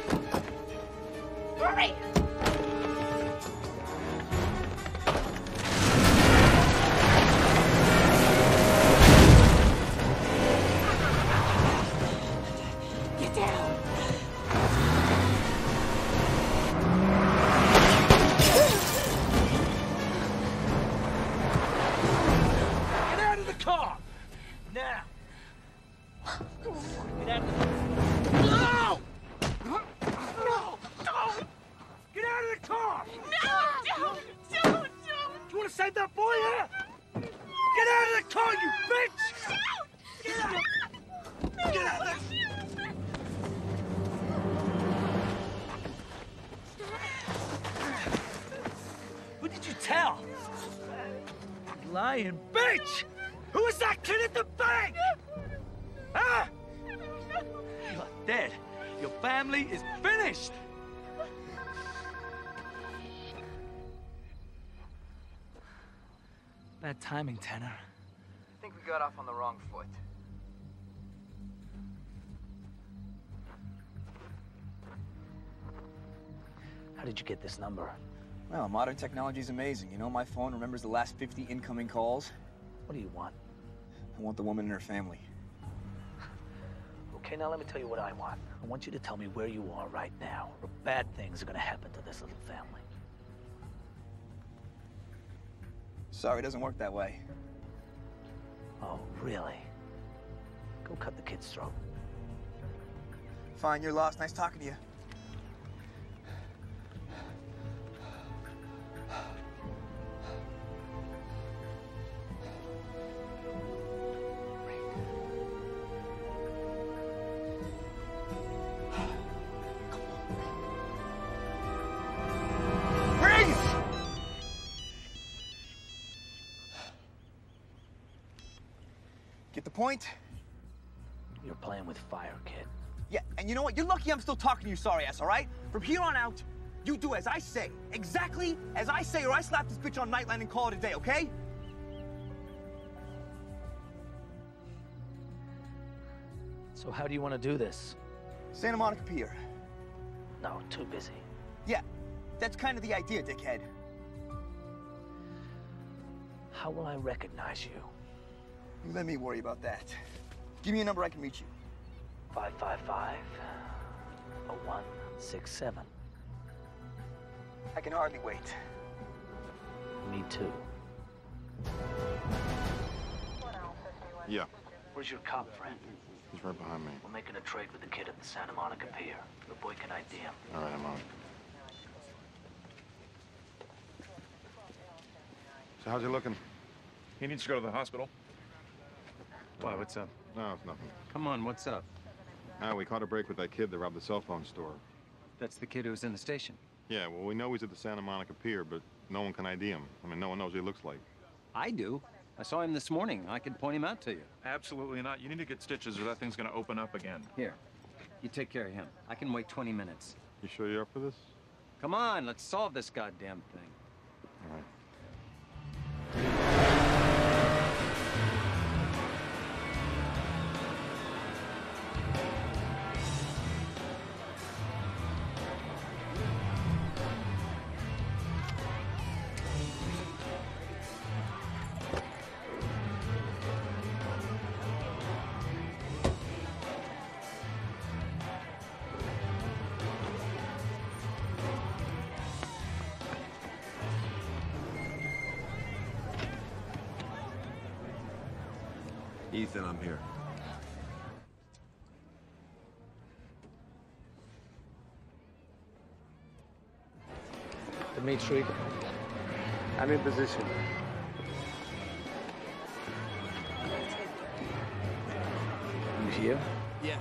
Hurry. Get down. Get out of the car! Now! out of the... No! No! Don't! Get out of the car! No! Don't! You want to save that boy, yeah? Get out of the car, you bitch! Get out! Get out of the... What did you tell? You lying bitch! Who is that kid at the bank? Huh? You're dead. Your family is finished. Bad timing, Tanner. I think we got off on the wrong foot. How did you get this number? Well, modern technology is amazing. You know, my phone remembers the last 50 incoming calls. What do you want? I want the woman and her family. Okay, now let me tell you what I want. I want you to tell me where you are right now, or bad things are gonna happen to this little family. Sorry, it doesn't work that way. Oh, really? Go cut the kid's throat. Fine, you're lost. Nice talking to you. Get the point? You're playing with fire, kid. Yeah, and you know what? You're lucky I'm still talking to you, sorry ass, all right? From here on out, you do as I say. Exactly as I say, or I slap this bitch on Nightline and call it a day, okay? So how do you want to do this? Santa Monica Pier. No, too busy. Yeah, that's kind of the idea, dickhead. How will I recognize you? You let me worry about that. Give me a number I can reach you. 555-0167. I can hardly wait. Me too. Yeah, Where's your cop friend? he's right behind me. We're making a trade with the kid at the Santa Monica Pier. The boy can ID him. All right, I'm on it. So how's he looking? He needs to go to the hospital. Why, what's up? No, it's nothing. Come on, what's up? We caught a break with that kid that robbed the cell phone store. That's the kid who was in the station. Yeah, well, we know he's at the Santa Monica Pier, but no one can ID him. I mean, no one knows what he looks like. I do. I saw him this morning. I could point him out to you. Absolutely not. You need to get stitches or that thing's gonna open up again. Here, you take care of him. I can wait 20 minutes. You sure you're up for this? Come on, let's solve this goddamn thing. All right. Ethan, I'm here. Dimitri, I'm in position. You here? Yeah.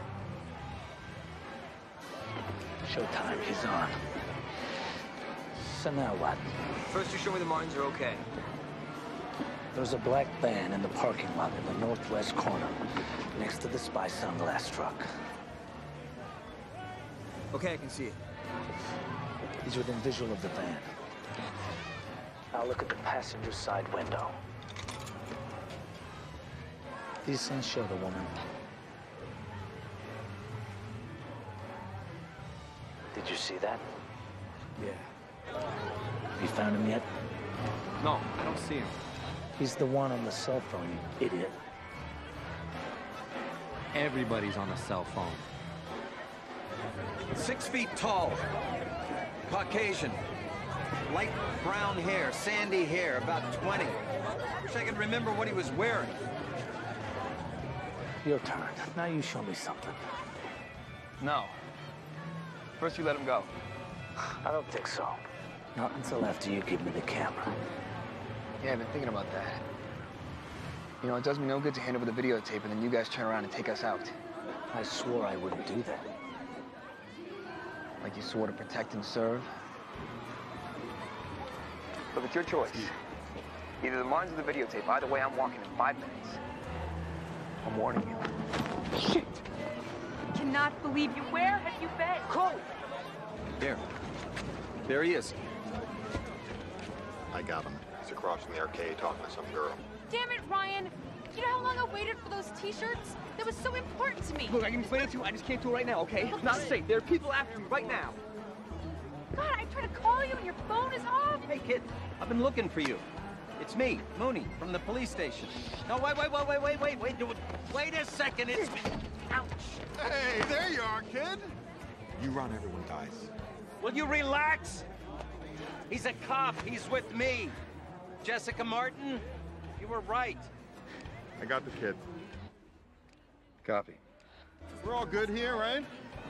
Showtime, he's on. So now what? First you show me the Martins are okay. There's a black van in the parking lot in the northwest corner, next to the spy sunglass truck. Okay, I can see it. He's within visual of the van. Now look at the passenger side window. These things show the woman. Did you see that? Yeah. Have you found him yet? No, I don't see him. He's the one on the cell phone, you idiot. Everybody's on a cell phone. 6 feet tall, Caucasian, light brown hair, sandy hair, about 20. Wish I could remember what he was wearing. your turn. Now you show me something. No. First you let him go. I don't think so. Not until after you give me the camera. Yeah, I've been thinking about that. You know, it does me no good to hand over the videotape and then you guys turn around and take us out. I swore I wouldn't do that. Like you swore to protect and serve? Look, it's your choice. Either the Martins or the videotape. Either way, I'm walking in 5 minutes. I'm warning you. Shit! I cannot believe you. Where have you been? Chloe! There he is. I got him. He's across from the arcade talking to some girl. Damn it, Ryan. You know how long I waited for those t-shirts? That was so important to me. Look, I can explain it to you. I just can't do it right now, okay? It's not safe. There are people after you right now. God, I tried to call you and your phone is off. Hey, kid, I've been looking for you. It's me, Mooney, from the police station. No, wait a second, it's me. Ouch. Hey, there you are, kid. You run, everyone dies. Will you relax? He's a cop, he's with me. Jessica Martin, you were right. I got the kid. Copy. We're all good here, right?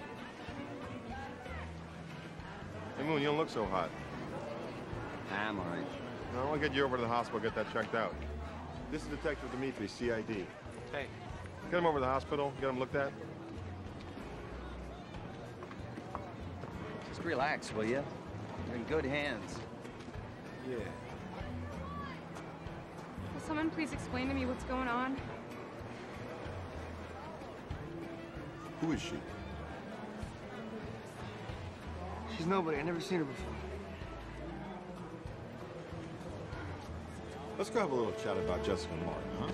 Hey, Moon, you don't look so hot. I'm all right. I want to get you over to the hospital, get that checked out. This is Detective Dimitri, CID. Hey. Get him over to the hospital, get him looked at. Just relax, will you? You're in good hands. Yeah. Will someone please explain to me what's going on? Who is she? She's nobody. I've never seen her before. Let's go have a little chat about Jessica Martin, huh?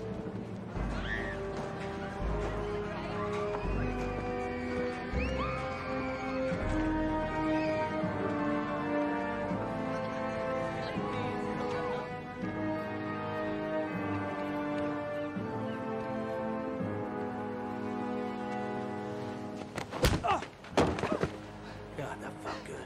God, that felt good.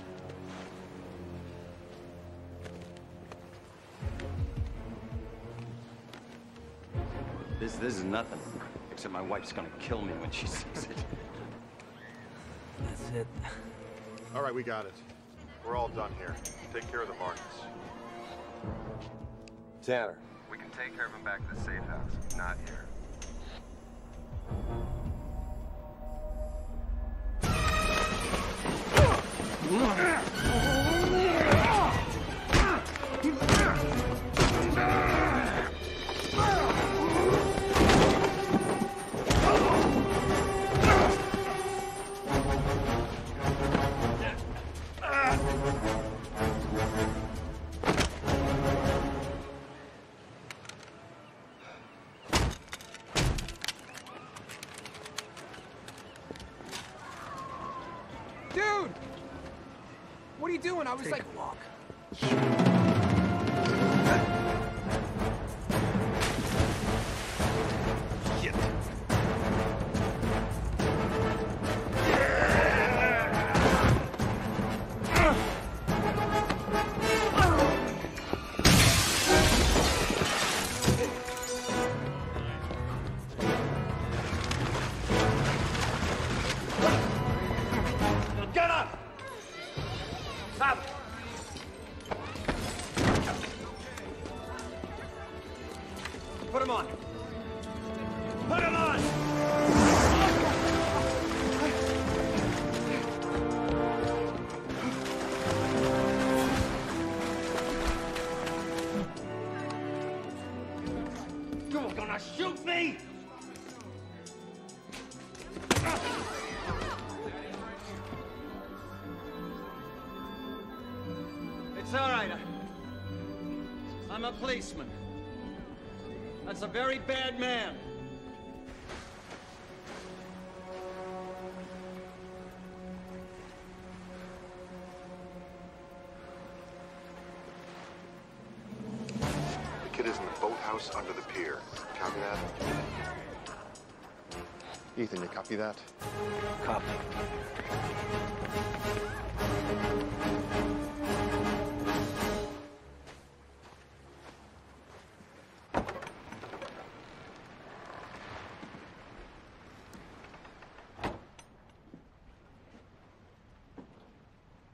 This is nothing. Except my wife's gonna kill me when she sees it. That's it. All right, we got it. We're all done here. Take care of the Martins. Tanner. We can take care of him back to the safe house, not here. Dude! What are you doing? I was Take like... a walk. Shit. Get up! Stop! Put him on! Put him on! You were gonna shoot me! It's all right. I'm a policeman. That's a very bad man. The kid is in the boathouse under the pier. Copy that? Ethan, you copy that? Copy.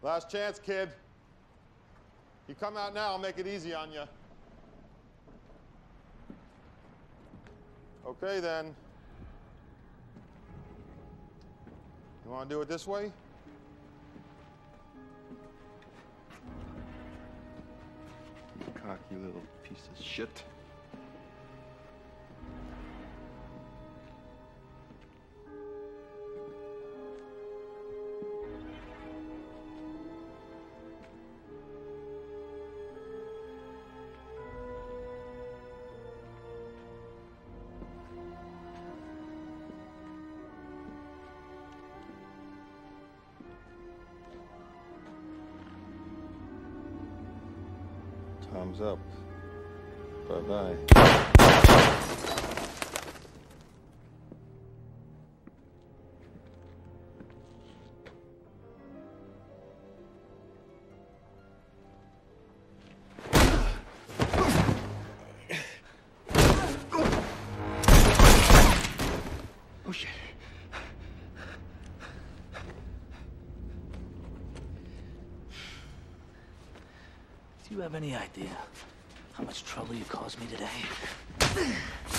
Last chance, kid. You come out now, I'll make it easy on you. Okay, then. You want to do it this way? You cocky little piece of shit. Time's up. Bye-bye. Oh, shit. Do you have any idea how much trouble you caused me today?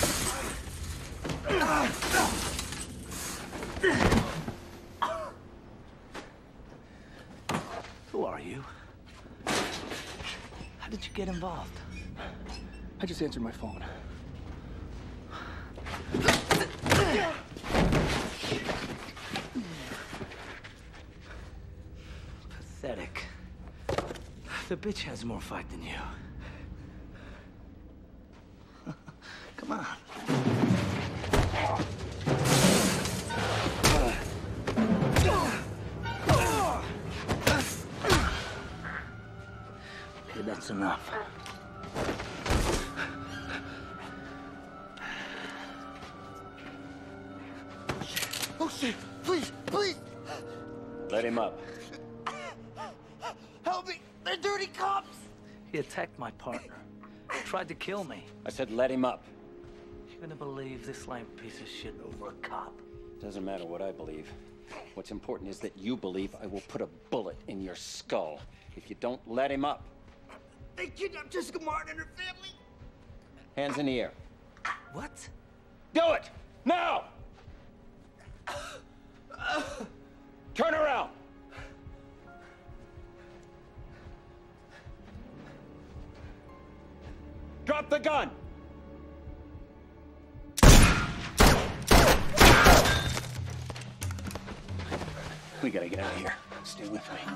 Who are you? How did you get involved? I just answered my phone. Pathetic. The bitch has more fight than you. Come on. Okay, that's enough. Oh shit! Please, please! Let him up. Help me! They're dirty cops! He attacked my partner. Tried to kill me. I said let him up. You're gonna believe this lame piece of shit over a cop? Doesn't matter what I believe. What's important is that you believe I will put a bullet in your skull if you don't let him up. They kidnapped Jessica Martin and her family! Hands in the air. What? Do it! Now! Turn around! Drop the gun! We gotta get out of here. Stay with me.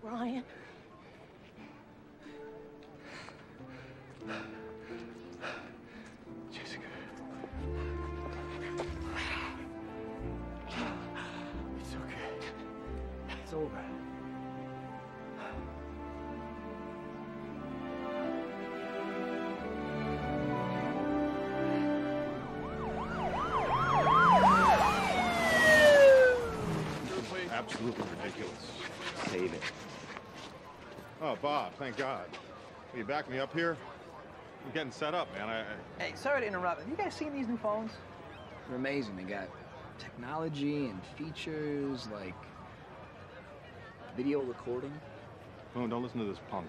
Ryan. Jessica. It's okay. It's over. Absolutely ridiculous. Save it. Oh, Bob, thank God. Will you back me up here? I'm getting set up, man. Hey, sorry to interrupt. Have you guys seen these new phones? They're amazing. They got technology and features like video recording. Oh, don't listen to this punk.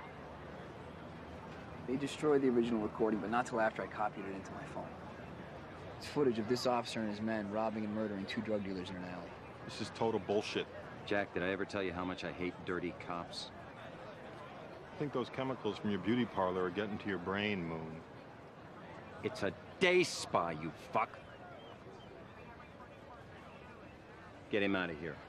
They destroyed the original recording, but not till after I copied it into my phone. It's footage of this officer and his men robbing and murdering 2 drug dealers in an alley. This is total bullshit. Jack, did I ever tell you how much I hate dirty cops? I think those chemicals from your beauty parlor are getting to your brain, Moon. It's a day spa, you fuck. Get him out of here.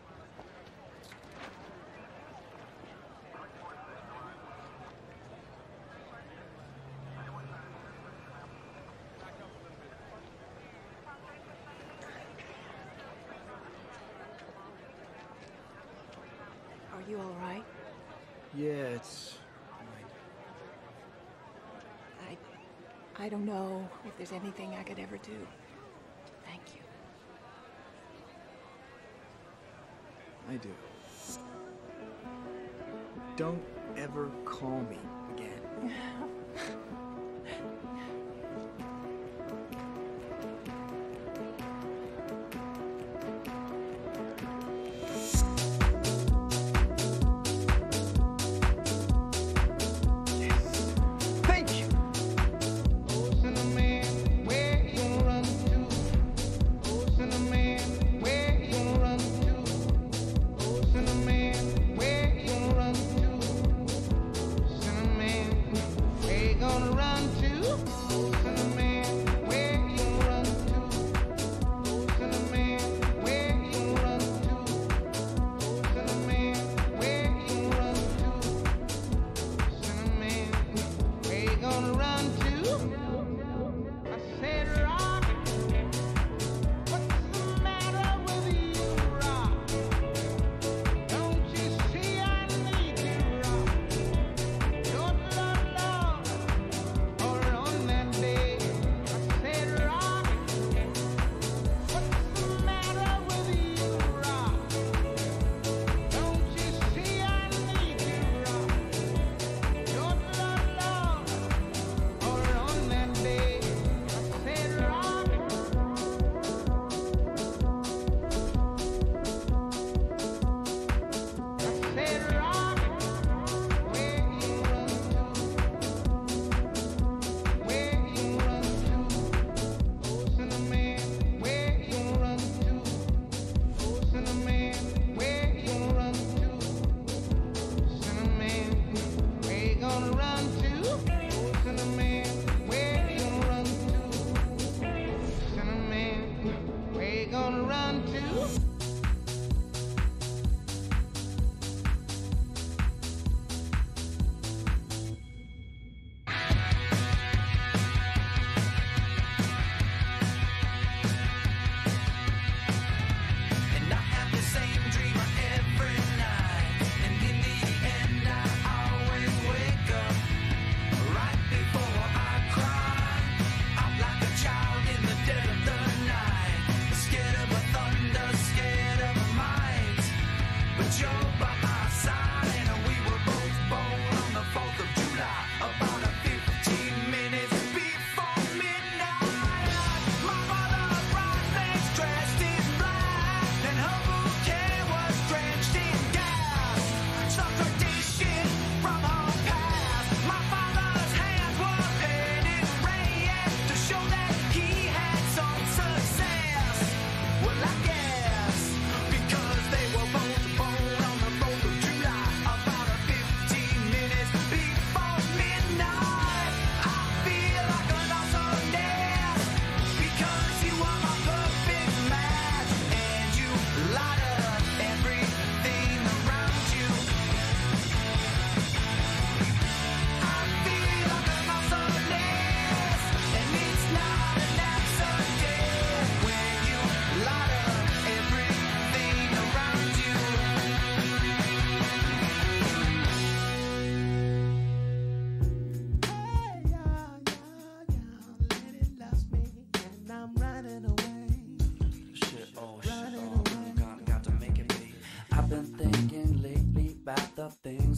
Are you all right? Yeah, it's... I don't know if there's anything I could ever do. Thank you. I do. Don't ever call me again.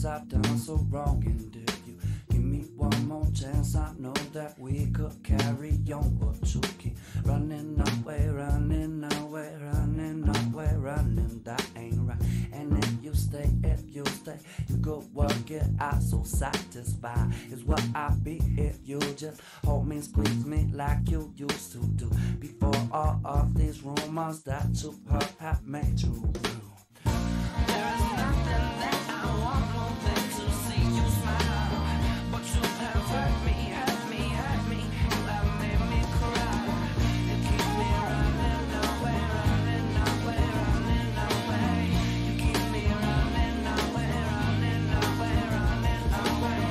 things I've done so wrong, and do you give me one more chance? I know that we could carry on, but you keep running away, running away, running away, running. That ain't right. And if you stay, you could work it out. So satisfied is what I'll be if you just hold me, squeeze me like you used to do before all of these rumors that you heard have made you real. There is nothing that I want more than to see you smile, but you have hurt me, hurt me, hurt me. You have made me cry. You keep me running away, running away, running away. You keep me running away, running away, running away.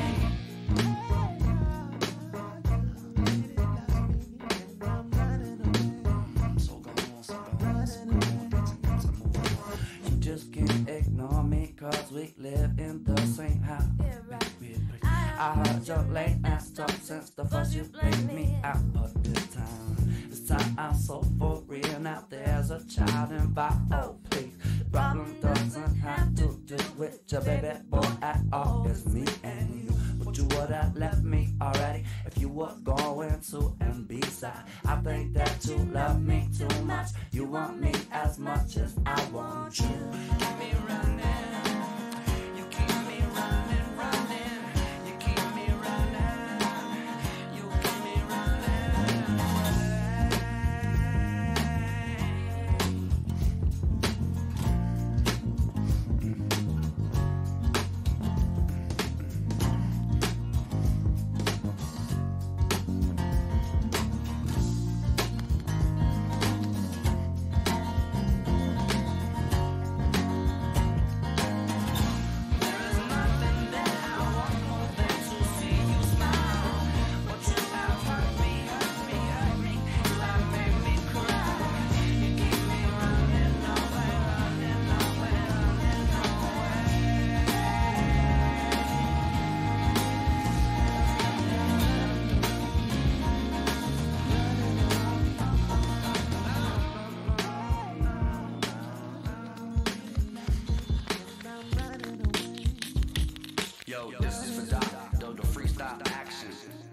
So you just can't ignore me, cause we live in the same house. I heard your late ass talk since the first you played me out. But this time I'm so for real. Now there's a child involved. Oh please, the problem doesn't have to do with your baby boy at all. It's me and you. But you would have left me already if you were going to. And beside, I think that you love me too much. You want me as much as I want you. Keep me running. You keep me running, running. You keep me running. You keep me running. Yo, this is for Doc, the freestyle action.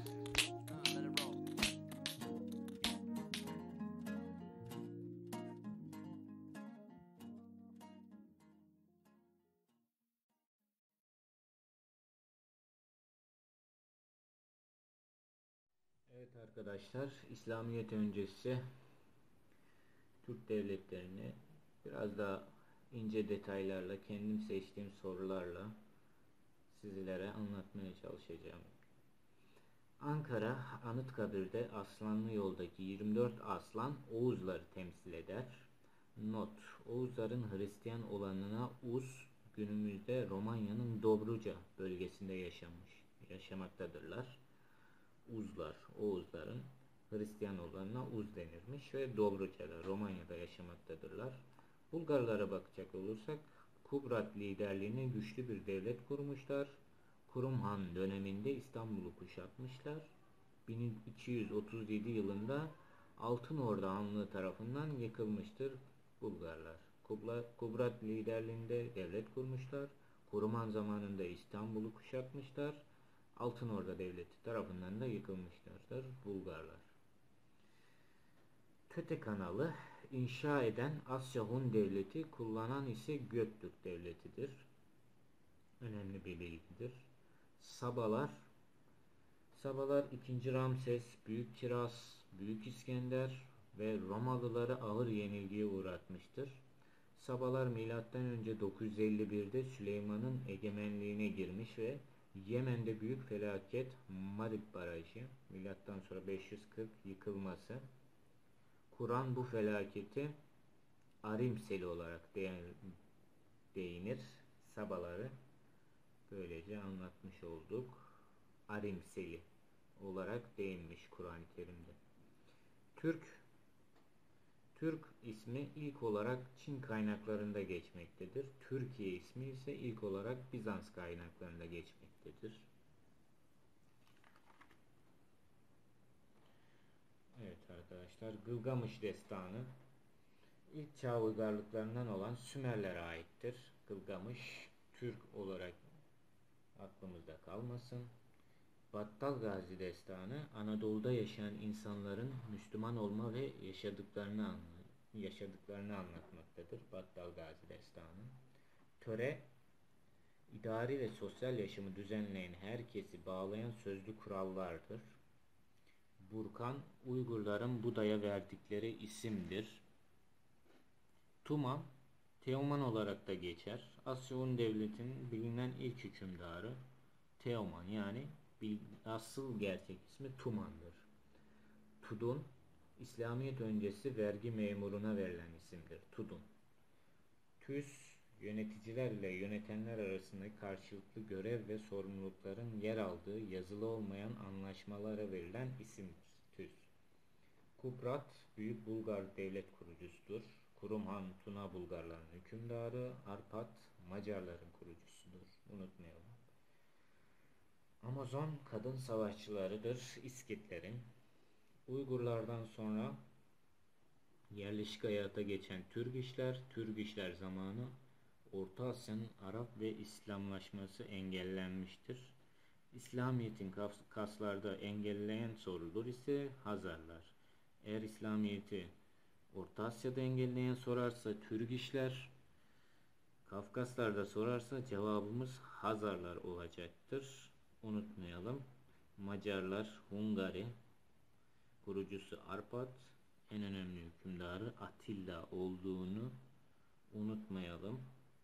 Evet arkadaşlar, İslamiyet öncesi Türk devletlerini biraz daha ince detaylarla, kendim seçtiğim sorularla sizlere anlatmaya çalışacağım. Ankara Anıtkabir'de Aslanlı Yol'daki 24 aslan Oğuzları temsil eder. Not: Oğuzların Hristiyan olanına Uz, günümüzde Romanya'nın Dobruca bölgesinde yaşamaktadırlar. Uzlar, Oğuzların Hristiyan olanına Uz denirmiş ve Dobruca'da, Romanya'da yaşamaktadırlar. Bulgarlara bakacak olursak, Kubrat liderliğine güçlü bir devlet kurmuşlar. Kurum Han döneminde İstanbul'u kuşatmışlar. 1237 yılında Altın Ordu Hanlığı tarafından yıkılmıştır Bulgarlar. Kubrat liderliğinde devlet kurmuşlar. Kurum Han zamanında İstanbul'u kuşatmışlar. Altın Ordu Devleti tarafından da yıkılmışlardır Bulgarlar. Köte kanalı inşa eden Asya Hun Devleti, kullanan ise Göktürk Devleti'dir. Önemli bir bilgidir. Sabalar 2. Ramses, Büyük Kiraz, Büyük İskender ve Romalıları ağır yenilgiye uğratmıştır. Sabalar M.Ö. 951'de Süleyman'ın egemenliğine girmiş ve Yemen'de büyük felaket Marib Barajı, M.Ö. 540 yıkılması. Kur'an bu felaketi Arim Seli olarak değinir. Sabaları böylece anlatmış olduk. Arim Seli olarak değinmiş Kur'an-ı Kerim'de. Türk ismi ilk olarak Çin kaynaklarında geçmektedir. Türkiye ismi ise ilk olarak Bizans kaynaklarında geçmektedir. Evet arkadaşlar, Gılgamış Destanı ilk çağ uygarlıklarından olan Sümerlere aittir. Gılgamış Türk olarak aklımızda kalmasın. Battal Gazi Destanı, Anadolu'da yaşayan insanların Müslüman olma ve yaşadıklarını anlatmaktadır. Battal Gazi Destanı. Töre, idari ve sosyal yaşamı düzenleyen, herkesi bağlayan sözlü kurallardır. Burkan, Uygurların Buda'ya verdikleri isimdir. Tuman, Teoman olarak da geçer. Asya Hun Devleti'nin bilinen ilk hükümdarı Teoman, yani asıl gerçek ismi Tuman'dır. Tudun, İslamiyet öncesi vergi memuruna verilen isimdir. Tudun. Tüs, yöneticilerle yönetenler arasındaki karşılıklı görev ve sorumlulukların yer aldığı yazılı olmayan anlaşmalara verilen isimdir. Tüs. Kuprat, Büyük Bulgar devlet kurucusudur. Kurumhan, Tuna Bulgarların hükümdarı. Arpat, Macarların kurucusudur. Unutmayalım. Amazon, kadın savaşçılarıdır İskitlerin. Uygurlardan sonra yerleşik hayata geçen Türgişler zamanı Orta Asya'nın Arap ve İslamlaşması engellenmiştir. İslamiyet'in Kaslar'da engelleyen sorulur ise Hazarlar. Eğer İslamiyet'i Orta Asya'da engelleyen sorarsa Türgişler, Kafkaslar'da sorarsa cevabımız Hazarlar olacaktır. Unutmayalım. Macarlar, Hungari, kurucusu Arpat, en önemli hükümdarı Atilla olduğunu unutmayalım.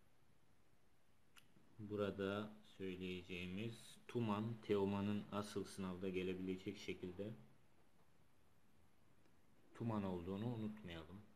Burada söyleyeceğimiz Tuman, Teoman'ın asıl sınavda gelebilecek şekilde Tuman olduğunu unutmayalım.